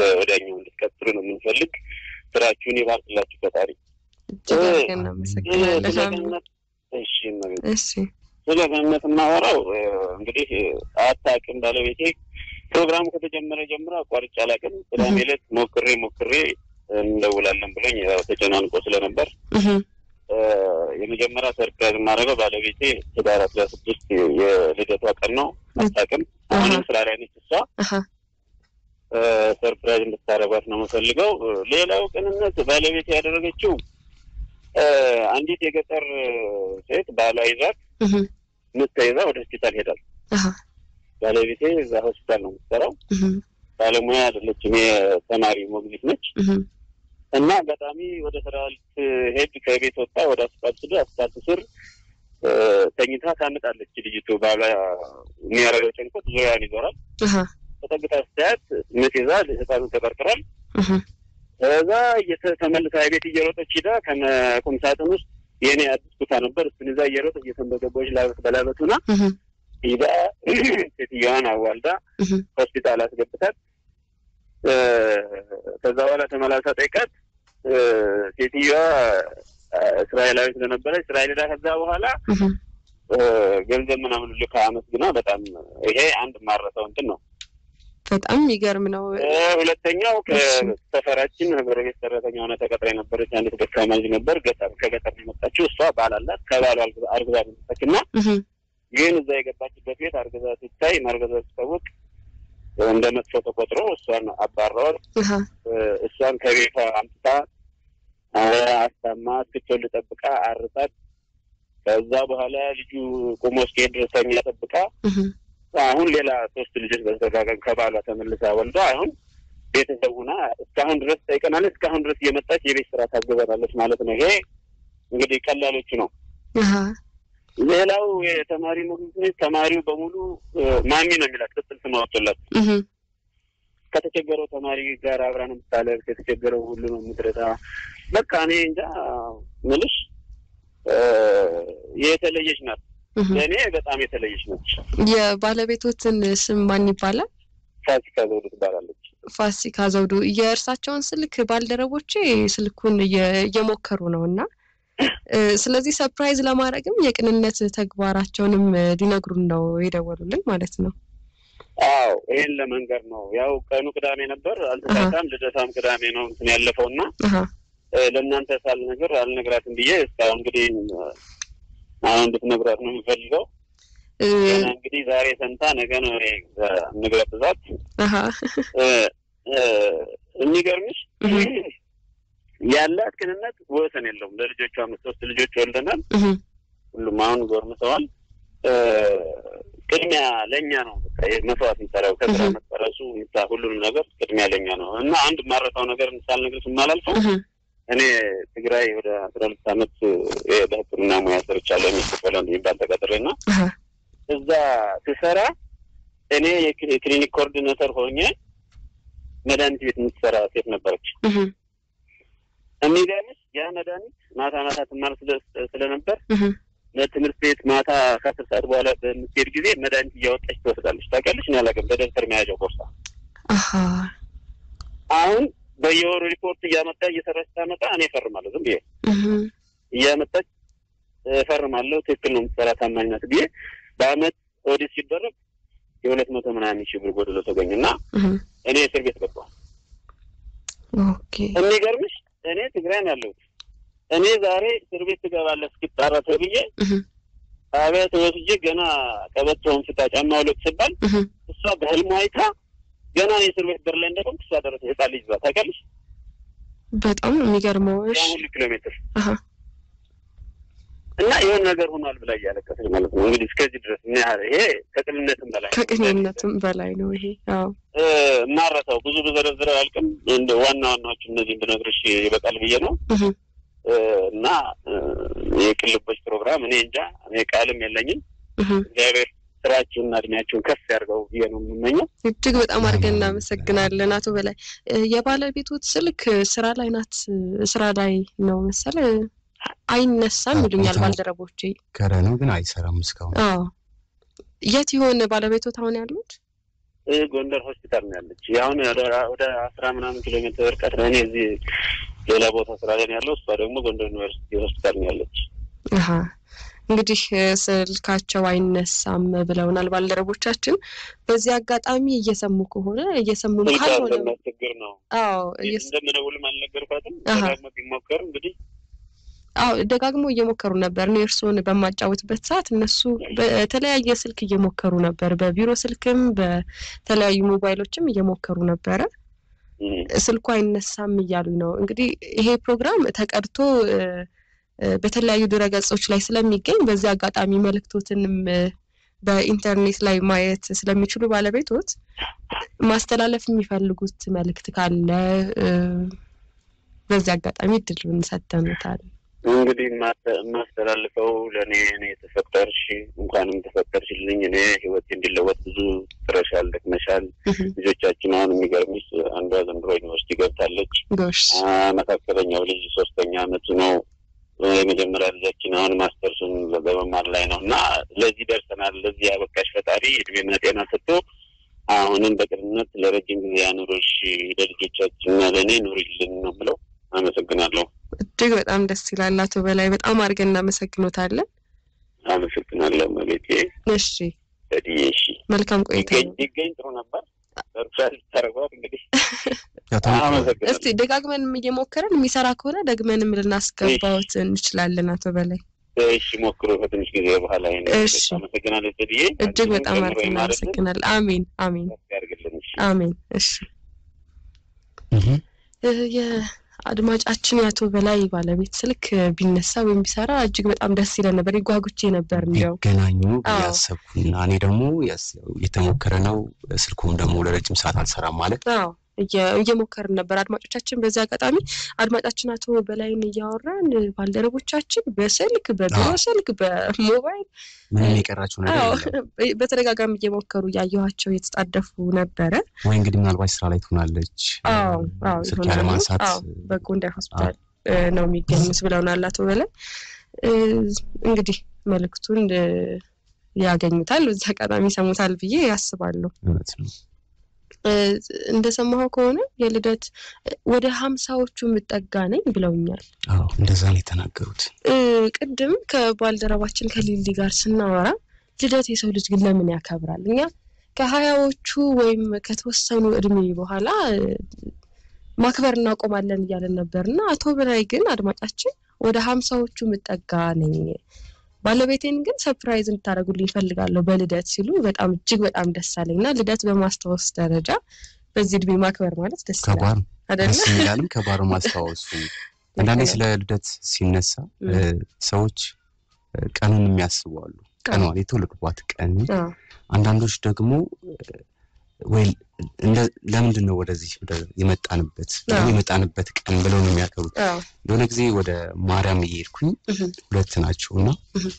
ወዲያኛው እንድትቀጥሉ ነው የምንፈልግ ስራችሁን ይባርክላችሁ ፈጣሪ ጀጋገና መሰከናለሁ እሺ ነው እሺ ስለገነት ማወራው እንግዲህ አታውቅም ባለቤቴ ፕሮግራሙ ከተጀመረ ጀምሮ አቋርጬ አላውቅም ቅዳሜ ዕለት ሞክሬ ሞክሬ እንደውላለን ብለኝ ያው ተጨናንቆ ስለነበር እህ የመጀመሪያ ሰርፕራይዝ ማድረግ ባለቤቴ ህዳር አስራ ስድስት የልደቷ ቀን ነው አታውቅም አሁንም ስራ ላይ ነች እሷ አሃ ሰርፕራይዝ እንድታረጋት ነው የምፈልገው ሌላው ቅንነት ባለቤቴ ያደረገችው አንዲት የገጠር ሴት ባሏ ይዛት እህ ምትይዛ ወደ ሆስፒታል ሄዳል አሃ ባለቤቴ እዛ ሆስፒታል ነው የምትሰራው እህ ባለሙያ አይደለችም የተማሪ ሞግዚት ነች እህ እና በጣም ወደ ስራ ሄድ ከቤት ወጣ ወደ አስፋልት ሄዳ አስፋልት ስር ተኝታ ታመጣለች ልጅቱ ባሏ የሚያረጋው ጭንቀት ዙሪያን ይዞራል አሃ ተጠግታ ስታት ምትይዛ ለህፃኑ ተቀርቅሯል እህ እዛ የተመለሰ ቤት እየሮጠች ሄዳ ከቁም ሳጥን ውስጥ የኔ አዲስ ኩታ ነበር እሱን እዛ እየሮጠች እየተንበገበች ላበት በላበቱና እህ ሄዳ ሴትዮዋን አዋልዳ ሆስፒታል አስገብታት ከዛ በኋላ ተመላሳ ጠይቃት ሴትዮዋ እስራኤላዊ ስለነበረች እስራኤል ዳ ከዛ በኋላ ገንዘብ ምናምን ልካ አመስግና በጣም ይሄ አንድ ማረሰው እንትን ነው በጣም ይገርም ነው ሁለተኛው ከሰፈራችን ህብረተሰብ ሰራተኛ ሆነ ተቀጥራ ነበረች አንዲት ደካማ ልጅ ነበር ገጠር ከገጠር የመጣችው እሷ ባላላት ከባሏ አርግዛ መጣችና ግን እዛ የገባችበት ቤት አርግዛ ሲታይ ማርገዛ ሲታወቅ እንደ መጥፎ ተቆጥሮ እሷን አባረዋል እሷን ከቤቷ አምጥታ አስተማ ክትል ተጠብቃ አርጣት ከዛ በኋላ ልጁ ቆሞ እስኪሄድ ድረስ ተኛ ተጠብቃ አሁን ሌላ ሶስት ልጆች በተደጋጋሚ ከባሏ ተመልሳ ወልዳ አሁን ቤተሰቡና እስካሁን ድረስ ታይቀናለች እስካሁን ድረስ የመጣች የቤት ስራ ታገበራለች ማለት ነው ይሄ እንግዲህ ቀላሎቹ ነው አሃ ሌላው የተማሪ ሞግዚት ተማሪው በሙሉ ማሚ ነው የሚላት ቅጽል ስም አወጣላት እህ ከተቸገረው ተማሪ ጋር አብራን ምታለብ ከተቸገረው ሁሉ ነው ምድረታ በቃ እኔ እንጃ ምልሽ የተለየች ናት ለኔ በጣም የተለየች ነች የባለቤቶትን ስም ማን ይባላል ፋሲካ ዘውዱ ትባላለች ፋሲካ ዘውዱ የእርሳቸውን ስልክ ባልደረቦቼ ስልኩን እየሞከሩ ነውና ስለዚህ ሰርፕራይዝ ለማድረግም የቅንነት ተግባራቸውንም ሊነግሩን ነው የደወሉልን ማለት ነው አው ይሄን ለመንገር ነው ያው ቀኑ ቅዳሜ ነበር አልተሳካም ልደታም ቅዳሜ ነው እንትን ያለፈውና አሃ ለእናንተ ሳል ነገር አልነግራትም ብዬ እስካሁን እንግዲህ አሁን እንድትነግራት ነው የምፈልገው እና እንግዲህ ዛሬ ሰንታ ነገ ነው ንግረትዛት አሃ የሚገርምሽ ያላት ቅንነት ወሰን የለውም ለልጆቿ ሶስት ልጆች ወልደናል ሁሉም አሁን ጎርምሰዋል ቅድሚያ ለኛ ነው በቃ መስዋዕት ይሰራው ከስራ መጠረሱ ይታ ሁሉንም ነገር ቅድሚያ ለኛ ነው እና አንድ ማረታው ነገር እንሳል ነገር ስማላልፈው እኔ ትግራይ ወደ አስራ ሁለት አመት የሕክምና ሙያ ሰርቻለሁ የሚከፈለው ይባል ተቀጥሬና እዛ ተሰራ እኔ የክሊኒክ ኮኦርዲኔተር ሆኜ መድኃኒት ቤት የምትሰራ ሴት ነበረች የሚገርምሽ ያ መድኃኒት ማታ ማታ ትማር ስለነበር ለትምህርት ቤት ማታ ከአስር ሰዓት በኋላ በምትሄድ ጊዜ መድኃኒት እያወጣች ትወስዳለች ታውቂያለሽ ነው ያላቀም በደብተር መያዣ ቦርሳ አሃ አሁን በየወሩ ሪፖርት እያመጣ እየሰራች ታመጣ እኔ ፈርማለሁ ዝም ብዬ እህ እያመጣች ፈርማለሁ ትክክል ነው የምትሰራ ታማኝ ናት ብዬ በአመት ኦዲት ሲደረግ የሁለት መቶ ምናምን ሺህ ብር ጎድሎ ተገኘና እኔ እስር ቤት ገባሁ ኦኬ የሚገርምሽ እኔ ትግራይ ነው ያለሁት እኔ ዛሬ እስር ቤት ትገባለህ እስክትጣራ ተብዬ አቤት ወስጄ ገና ቀበቶውን ፍታ ጫማው ለቅ ሲባል እሷ በህልሟ አይታ ገና የእስር ቤት በር ላይ እንደቆምኩ እሷ ደረሰ ህፃን ልጅ ዛ ታውቂያለሽ በጣም የሚገርመው እሺ ያን ኪሎ ሜትር አሃ እና የሆነ ነገር ሆኗል ብላ ያለቀሰች ማለት ነው እንግዲህ እስከዚህ ድረስ ምን ያህል ይሄ ከቅንነትም በላይ ከቅንነትም በላይ ነው ይሄ አዎ ማረታው ብዙ ብዙ ዘርዝር አልቅም እንደ ዋና ዋናዎች እነዚህ እንደነግርሽ ይበቃል ብዬ ነው እና የቅልቦች ፕሮግራም እኔ እንጃ እኔ ቃልም የለኝም እግዚአብሔር ስራችሁን አድኛችሁን ከፍ ያርገው ብዬ ነው የምመኘው እጅግ በጣም አድርገን እናመሰግናለን አቶ በላይ የባለቤቱት ስልክ ስራ ላይ ናት ስራ ላይ ነው መሰለ አይነሳም ይሉኛል ባልደረቦቼ ከረ ነው ግን አይሰራም እስካሁን አዎ የት ይሆን ባለቤቱ ታውን ያሉት ጎንደር ሆስፒታል ነው ያለች ያውን ወደ አስራ ምናምን ኪሎ ሜትር ርቀት ነው እኔ እዚህ ሌላ ቦታ ስራ ላይ ያለው እሷ ደግሞ ጎንደር ዩኒቨርሲቲ ሆስፒታል ነው ያለች አሃ እንግዲህ ስልካቸው አይነሳም ብለውናል ባልደረቦቻችን በዚህ አጋጣሚ እየሰሙ ከሆነ እየሰሙ ካልሆነ ችግር ነው አዎ እንደምደውልም አልነገርኳትም ደጋግሞ ቢሞከር እንግዲህ አዎ ደጋግሞ እየሞከሩ ነበር ነው እርሶን በማጫወትበት ሰዓት እነሱ በተለያየ ስልክ እየሞከሩ ነበር በቢሮ ስልክም በተለያዩ ሞባይሎችም እየሞከሩ ነበር ስልኩ አይነሳም ይያሉ ነው እንግዲህ ይሄ ፕሮግራም ተቀርቶ በተለያዩ ድረገጾች ላይ ስለሚገኝ በዚህ አጋጣሚ መልእክቶችንም በኢንተርኔት ላይ ማየት ስለሚችሉ ባለቤቶች ማስተላለፍ የሚፈልጉት መልእክት ካለ በዚህ አጋጣሚ ድሉን ሰጥተናል እንግዲህ ማስተላለፈው ለኔ እኔ ተፈጠርሽ እንኳንም ተፈጠርሽልኝ እኔ ህይወት እንዲለወጥ ብዙ ጥረሻል ደክመሻል ልጆቻችን አሁን የሚገርምሽ አንዷ ዘንድሮ ዩኒቨርሲቲ ገብታለች መካከለኛው ልጅ ሶስተኛ አመቱ ነው የመጀመሪያ ልጃችን አሁን ማስተርሱን በመማር ላይ ነውና ለዚህ ደርሰናል ለዚህ ያበቃሽ ፈጣሪ እድሜና ጤና ሰጥቶ አሁንም በቅንነት ለረጅም ጊዜ ያኑርሽ ለልጆቻችንና ለኔ ኑሪልን ነው ብለው አመሰግናለሁ እጅግ በጣም ደስ ይላል አቶ በላይ በጣም አርገን እናመሰግኖታለን አመሰግናለሁ ማለት እሺ እሺ መልካም ቆይታ ይገኝ ጥሩ ነበር ሰርፕራይዝ ታረጋው እንግዲህ እስቲ ደጋግመን እየሞከረን የሚሰራ ከሆነ ደግመንም ልናስገባውት እንችላለን አቶ በላይ እሺ ሞክሩ በትንሽ ጊዜ በኋላ ይሄን አመሰግናለሁ እዚህ እጅግ በጣም አርገን እናመሰግናለን አሜን አሜን አሜን እሺ የአድማጫችን ያቶ በላይ ባለቤት ስልክ ቢነሳ ወይም ቢሰራ እጅግ በጣም ደስ ይላል ነበር ይጓጉቼ ነበር እንዴው ገናኙ ያሰብኩና እኔ ደግሞ የተሞከረ ነው ስልኩም ደግሞ ለረጅም ሰዓት አልሰራም ማለት አዎ እየሞከርን ነበር አድማጮቻችን በዛ አጋጣሚ አድማጫችን አቶ በላይን ያወራን ባልደረቦቻችን በስልክ በቢሮ ስልክ በሞባይል ምን የቀራችሁ ነገር የለም በተደጋጋሚ እየሞከሩ ያየኋቸው የተጣደፉ ነበር ወይ እንግዲህ ምናልባት ስራ ላይ ትሆናለች አዎ አዎ ስልክ ያለማንሳት በጎንደር ሆስፒታል ነው የሚገኙት ብለውናል አቶ በላይ እንግዲህ መልእክቱን ያገኙታል በዛ አጋጣሚ ሰሙታል ብዬ ያስባለሁ እውነት ነው እንደሰማው ከሆነ የልደት ወደ ሃምሳዎቹ ምጠጋ ነኝ ብለውኛል አዎ እንደዛ ነው የተናገሩት ቅድም ከባልደረባችን ከሊሊ ጋር ስናወራ ልደት የሰው ልጅ ግን ለምን ያከብራል እኛ ከሀያዎቹ ወይም ከተወሰኑ እድሜ በኋላ ማክበር እናቆማለን ይያለን ነበርና አቶ በላይ ግን አድማጫችን ወደ ሃምሳዎቹ ምጠጋ ነኝ ባለቤቴን ግን ሰርፕራይዝ እንታረጉልኝ ፈልጋለሁ በልደት ሲሉ በጣም እጅግ በጣም ደስ አለኝና ልደት በማስተዋወስ ደረጃ በዚህ እድሜ ማክበር ማለት ደስ ይላል አይደል ስለዚህ ከባሩ ማስተዋወሱ አንዳንዴ ስለ ልደት ሲነሳ ሰዎች ቀኑን የሚያስቡዋሉ ቀኑን የተወለዱባት ቀን አንዳንዶች ደግሞ ወይ እንደ ለምንድን ነው ወደዚህ የመጣንበት የመጣንበት ቀን ብለው ነው የሚያከብሩት የሆነ ጊዜ ወደ ማርያም እየሄድኩኝ ሁለት ናቸውና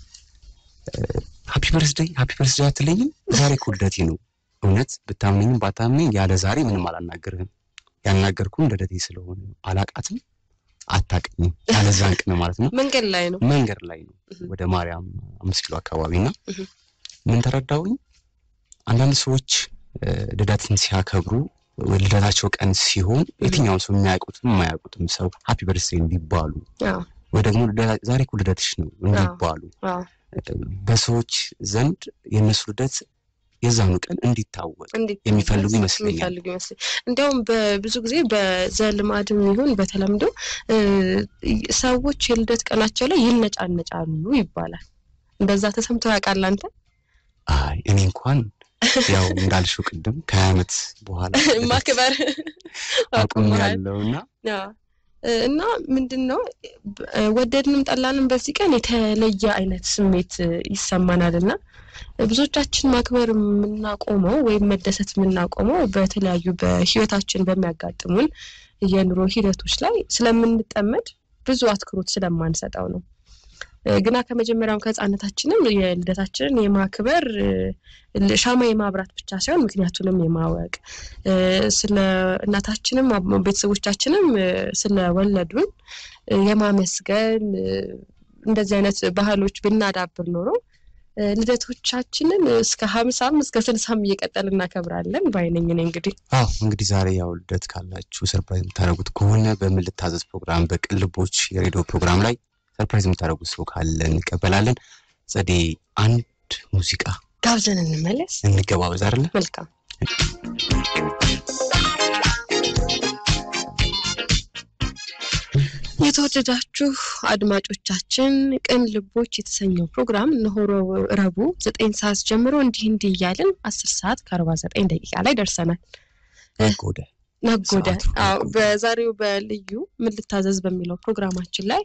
ሃፒ በርዝዴይ ሃፒ በርዝዴይ አትለኝም ዛሬ ኩልደቴ ነው እውነት ብታምነኝም ባታምነኝ ያለ ዛሬ ምንም አላናገርህም ያናገርኩኝ ልደቴ ስለሆነ አላቃትም አታቀኝም ያለ ዛንቅ ነው ማለት ነው መንገድ ላይ ነው መንገድ ላይ ነው ወደ ማርያም አምስት ኪሎ አካባቢና ምን ተረዳውኝ አንዳንድ ሰዎች ልደትን ሲያከብሩ ልደታቸው ቀን ሲሆን የትኛው ሰው የሚያውቁትም የማያውቁትም ሰው ሃፒ በርዝዴይ እንዲባሉ ወይ ደግሞ ዛሬ እኮ ልደትሽ ነው እንዲባሉ በሰዎች ዘንድ የነሱ ልደት የዛኑ ቀን እንዲታወቅ የሚፈልጉ ይመስለኛል እንደውም በብዙ ጊዜ በዘልማድም ይሁን በተለምዶ ሰዎች የልደት ቀናቸው ላይ ይነጫነጫሉ ይባላል እንደዛ ተሰምቶ ያውቃል አንተ አይ እኔ እንኳን ያው እንዳልሽው ቅድም ከአመት በኋላ ማክበር አቁማለሁና እና ምንድነው ወደድንም ጠላንም በዚህ ቀን የተለየ አይነት ስሜት ይሰማናልና ብዙዎቻችን ማክበር ምናቆመው ወይ መደሰት ምናቆመው በተለያዩ በህይወታችን በሚያጋጥሙን የኑሮ ሂደቶች ላይ ስለምንጠመድ ብዙ አትኩሮት ስለማንሰጣው ነው ግና ከመጀመሪያው ከጻነታችንም የልደታችንን የማክበር ሻማ የማብራት ብቻ ሳይሆን ምክንያቱንም የማወቅ ስለ እናታችንም ቤተሰቦቻችንም ስለወለዱን የማመስገን እንደዚህ አይነት ባህሎች ብናዳብር ኖሮ ልደቶቻችንን እስከ ሃምሳም እስከ ስልሳም እየቀጠልን እናከብራለን ባይነኝ ነኝ እንግዲህ አዎ እንግዲህ ዛሬ ያው ልደት ካላችሁ ሰርፕራይዝ የምታደርጉት ከሆነ በምን ልታዘዝ ፕሮግራም በቅን ልቦች የሬዲዮ ፕሮግራም ላይ ሰርፕራይዝ የምታደርጉት ሰው ካለ እንቀበላለን ጸዴ አንድ ሙዚቃ ጋብዘን እንመለስ እንገባበዝ አይደል መልካም የተወደዳችሁ አድማጮቻችን ቅን ልቦች የተሰኘው ፕሮግራም ነሆሮ ረቡ ዘጠኝ ሰዓት ጀምሮ እንዲህ እንዲህ ያለን አስር ሰዓት ከአርባ ዘጠኝ ደቂቃ ላይ ደርሰናል ነጎደ ነጎደ አው በዛሬው በልዩ ምን ልታዘዝ በሚለው ፕሮግራማችን ላይ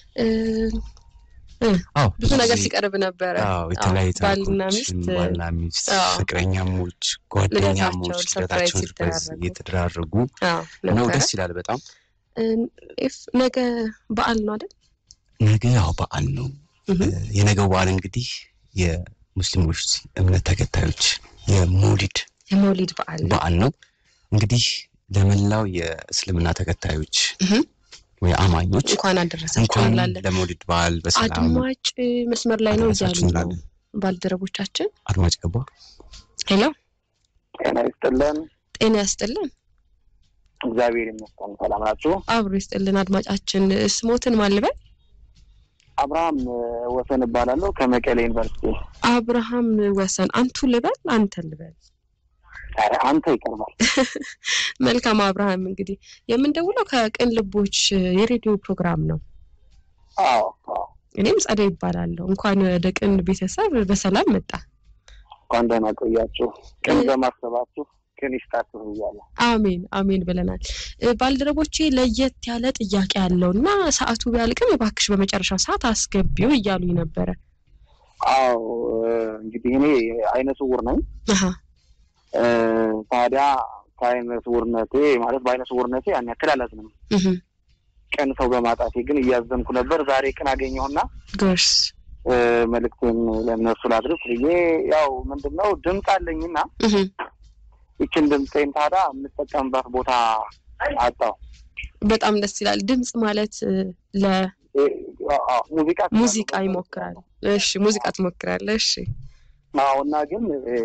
አው ብዙ ነገር ሲቀርብ ነበር አው የተለያየ ባልና ሚስት ባልና ሚስት ፍቅረኛሞች ጓደኛሞች ሰርፕራይዝ እየተደራረጉ ነው ደስ ይላል በጣም if ነገ በዓል ነው አይደል ነገ ያው በዓል ነው የነገው በዓል እንግዲህ የሙስሊሞች እምነት ተከታዮች የሞሊድ የሞሊድ በዓል በዓል ነው እንግዲህ ለመላው የእስልምና ተከታዮች ወይ አማኞች እንኳን አደረሳችሁ እንላለን ለሞሊድ በዓል በሰላም አድማጭ መስመር ላይ ነው ያለው ባልደረቦቻችን አድማጭ ገባ ሄሎ ጤና ይስጥልን ጤና ይስጥልን እግዚአብሔር ይመስገን ሰላም ናችሁ አብሮ ይስጥልን አድማጫችን ስሞትን ማልበል አብርሃም ወሰን እባላለሁ ከመቀሌ ዩኒቨርሲቲ አብርሃም ወሰን አንቱ ልበል አንተ ልበል አረ አንተ ይቀርባል መልካም አብርሃም እንግዲህ የምንደውለው ከቅን ልቦች የሬዲዮ ፕሮግራም ነው አዎ እኔም ጸደ ይባላለሁ እንኳን ወደ ቅን ቤተሰብ በሰላም መጣ እንኳን ደህና ቆያችሁ ቅን በማሰባችሁ ከኒስታቱ ይያለ አሜን አሜን ብለናል ባልደረቦቼ ለየት ያለ ጥያቄ ያለውና ሰዓቱ ቢያልቅም ባክሽ በመጨረሻው ሰዓት አስገቢው ይያሉኝ ነበር አው እንግዲህ እኔ አይነ ስውር ነኝ አሃ ታዲያ አይነ ስውርነቴ ማለት በአይነ ስውርነቴ ያን ያክል አላዝንም እህ ቀን ሰው በማጣቴ ግን እያዘንኩ ነበር ዛሬ ቀን አገኘሁና ጎርስ መልክቱን ለነሱ ላድርስ ብዬ ያው ምንድነው ድምጽ አለኝና እህ እቺን ድምጽን ታዲያ የምጠቀምባት ቦታ አጣው በጣም ደስ ይላል ድምጽ ማለት ለ ሙዚቃ ሙዚቃ ይሞክራል እሺ ሙዚቃ ትሞክራለህ እሺ አውና ግን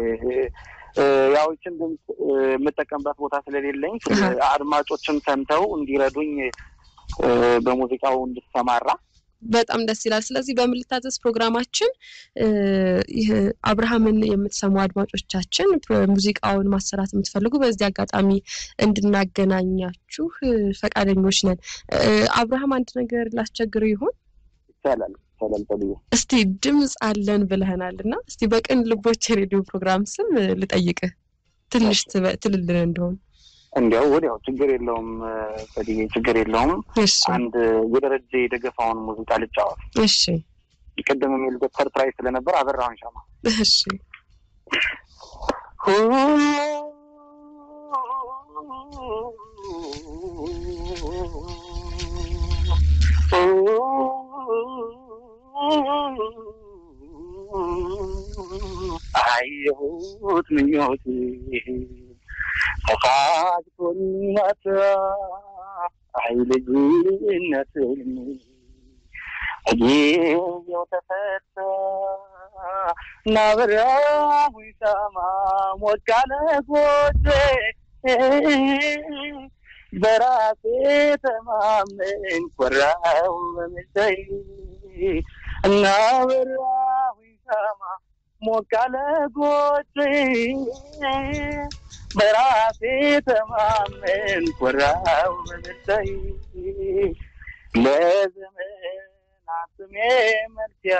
ያው እቺን ድምጽ የምጠቀምባት ቦታ ስለሌለኝ አድማጮችም ሰምተው እንዲረዱኝ በሙዚቃው እንድሰማራ በጣም ደስ ይላል ስለዚህ በመልታዘዝ ፕሮግራማችን ይሄ አብርሃምን የምትሰሙ አድማጮቻችን ሙዚቃውን ማሰራት የምትፈልጉ በዚህ አጋጣሚ እንድናገናኛችሁ ፈቃደኞች ነን አብርሃም አንድ ነገር ላስቸግረው ይሆን ይቻላል ሰላም ተብዬ እስቲ ድምጽ አለን ብለህናልና እስቲ በቅን ልቦች ሬዲዮ ፕሮግራም ስም ልጠይቅህ ትንሽ ትልልን እንደሆነ እንዴው ወዲያው ችግር የለውም ታዲያ ችግር የለውም አንድ የደረጀ የደገፋውን ሙዚቃ ልጫወት እሺ ይቀደም የሚል ሰርፕራይዝ ስለነበር አበራውን ሻማ እሺ አየሁት ምኞቴ ፈቃድ ኮንያታ አይልጅነትኝ አየው ተፈታ ናብራው ይሰማ ሞቃለ ጎቴ በራሴ ተማመን ቆራው በመሰይ ናብራው ይሰማ ሞቃለ ጎቴ በራሴ ተማመን ቆራው በመሰይ ለዘመናት ስሜ መርቲያ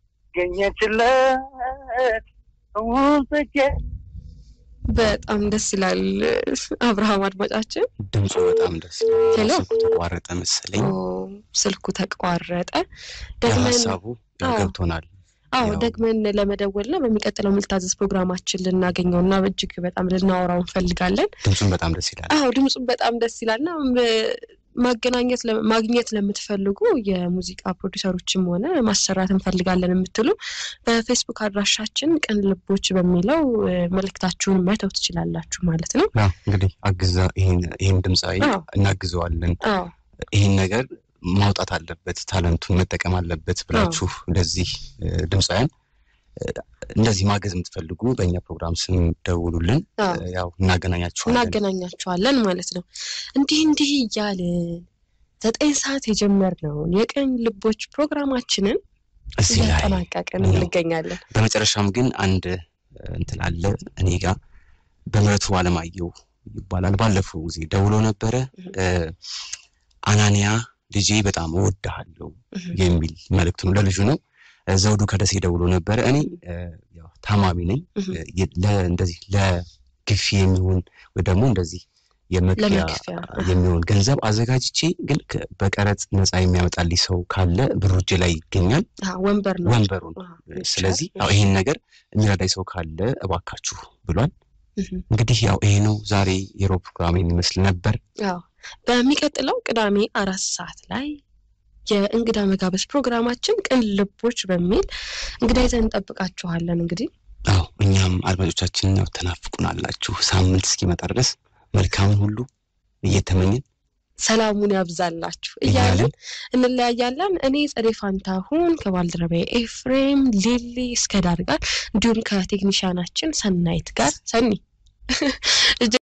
ገኘችለት ውስኬ በጣም ደስ ይላል አብርሃም አድማጫችን ድምጹ በጣም ደስ ይላል ስልኩ ተቋረጠ መሰለኝ ስልኩ ተቋረጠ ደግመን ሐሳቡ ገብቶናል አዎ ደግመን ለመደወልና በሚቀጥለው ምልታዘዝ ፕሮግራማችን ልናገኘውና በእጅግ በጣም ልናወራው እንፈልጋለን ድምጹን በጣም ደስ ይላል አዎ ድምጹን በጣም ደስ ይላልና ማገናኘት ማግኘት ለምትፈልጉ የሙዚቃ ፕሮዲዩሰሮችም ሆነ ማሰራት እንፈልጋለን የምትሉ በፌስቡክ አድራሻችን ቅን ልቦች በሚለው መልእክታችሁን መተው ትችላላችሁ ማለት ነው አዎ እንግዲህ አግዛ ይሄን ይሄን ድምጻይ እናግዘዋለን አዎ ይሄን ነገር ማውጣት አለበት ታለንቱን መጠቀም አለበት ብላችሁ ለዚህ ድምጻያን እንደዚህ ማገዝ የምትፈልጉ በእኛ ፕሮግራም ስም ደውሉልን ያው እናገናኛችኋለን እናገናኛችኋለን ማለት ነው እንዲህ እንዲህ እያልን ዘጠኝ ሰዓት የጀመርነው የቀን ልቦች ፕሮግራማችንን እዚህ ላይ ተጠናቀቀን እንገኛለን በመጨረሻም ግን አንድ እንትን አለ እኔ ጋር በመረቱ አለማየሁ ይባላል ባለፈው ጊዜ ደውሎ ነበር አናንያ ልጄ በጣም ወድሃለሁ የሚል መልእክት ነው ለልጁ ነው ዘውዱ ከደሴ ደውሎ ነበር እኔ ያው ታማሚ ነኝ ለእንደዚህ ለግፊ የሚሆን ወይ ደግሞ እንደዚህ የመክያ የሚሆን ገንዘብ አዘጋጅቼ ግን በቀረጥ ነፃ የሚያመጣልኝ ሰው ካለ ብሩጄ ላይ ይገኛል ወንበር ነው ወንበሩ ነው ስለዚህ ያው ይሄን ነገር የሚረዳይ ሰው ካለ እባካችሁ ብሏል እንግዲህ ያው ይሄ ነው ዛሬ የሮብ ፕሮግራም የሚመስል ነበር ያው በሚቀጥለው ቅዳሜ አራት ሰዓት ላይ የእንግዳ መጋበዝ ፕሮግራማችን ቅን ልቦች በሚል እንግዳ ይዘን እንጠብቃችኋለን እንግዲህ አው እኛም አድማጮቻችን ነው ተናፍቁናላችሁ ሳምንት እስኪመጣ ድረስ መልካም ሁሉ እየተመኘን ሰላሙን ያብዛላችሁ እያልን እንለያያለን እኔ ጸሬፋንታሁን ከባልደረባዬ ኤፍሬም ሊሊ እስከዳር ጋር እንዲሁም ከቴክኒሻናችን ሰናይት ጋር ሰኒ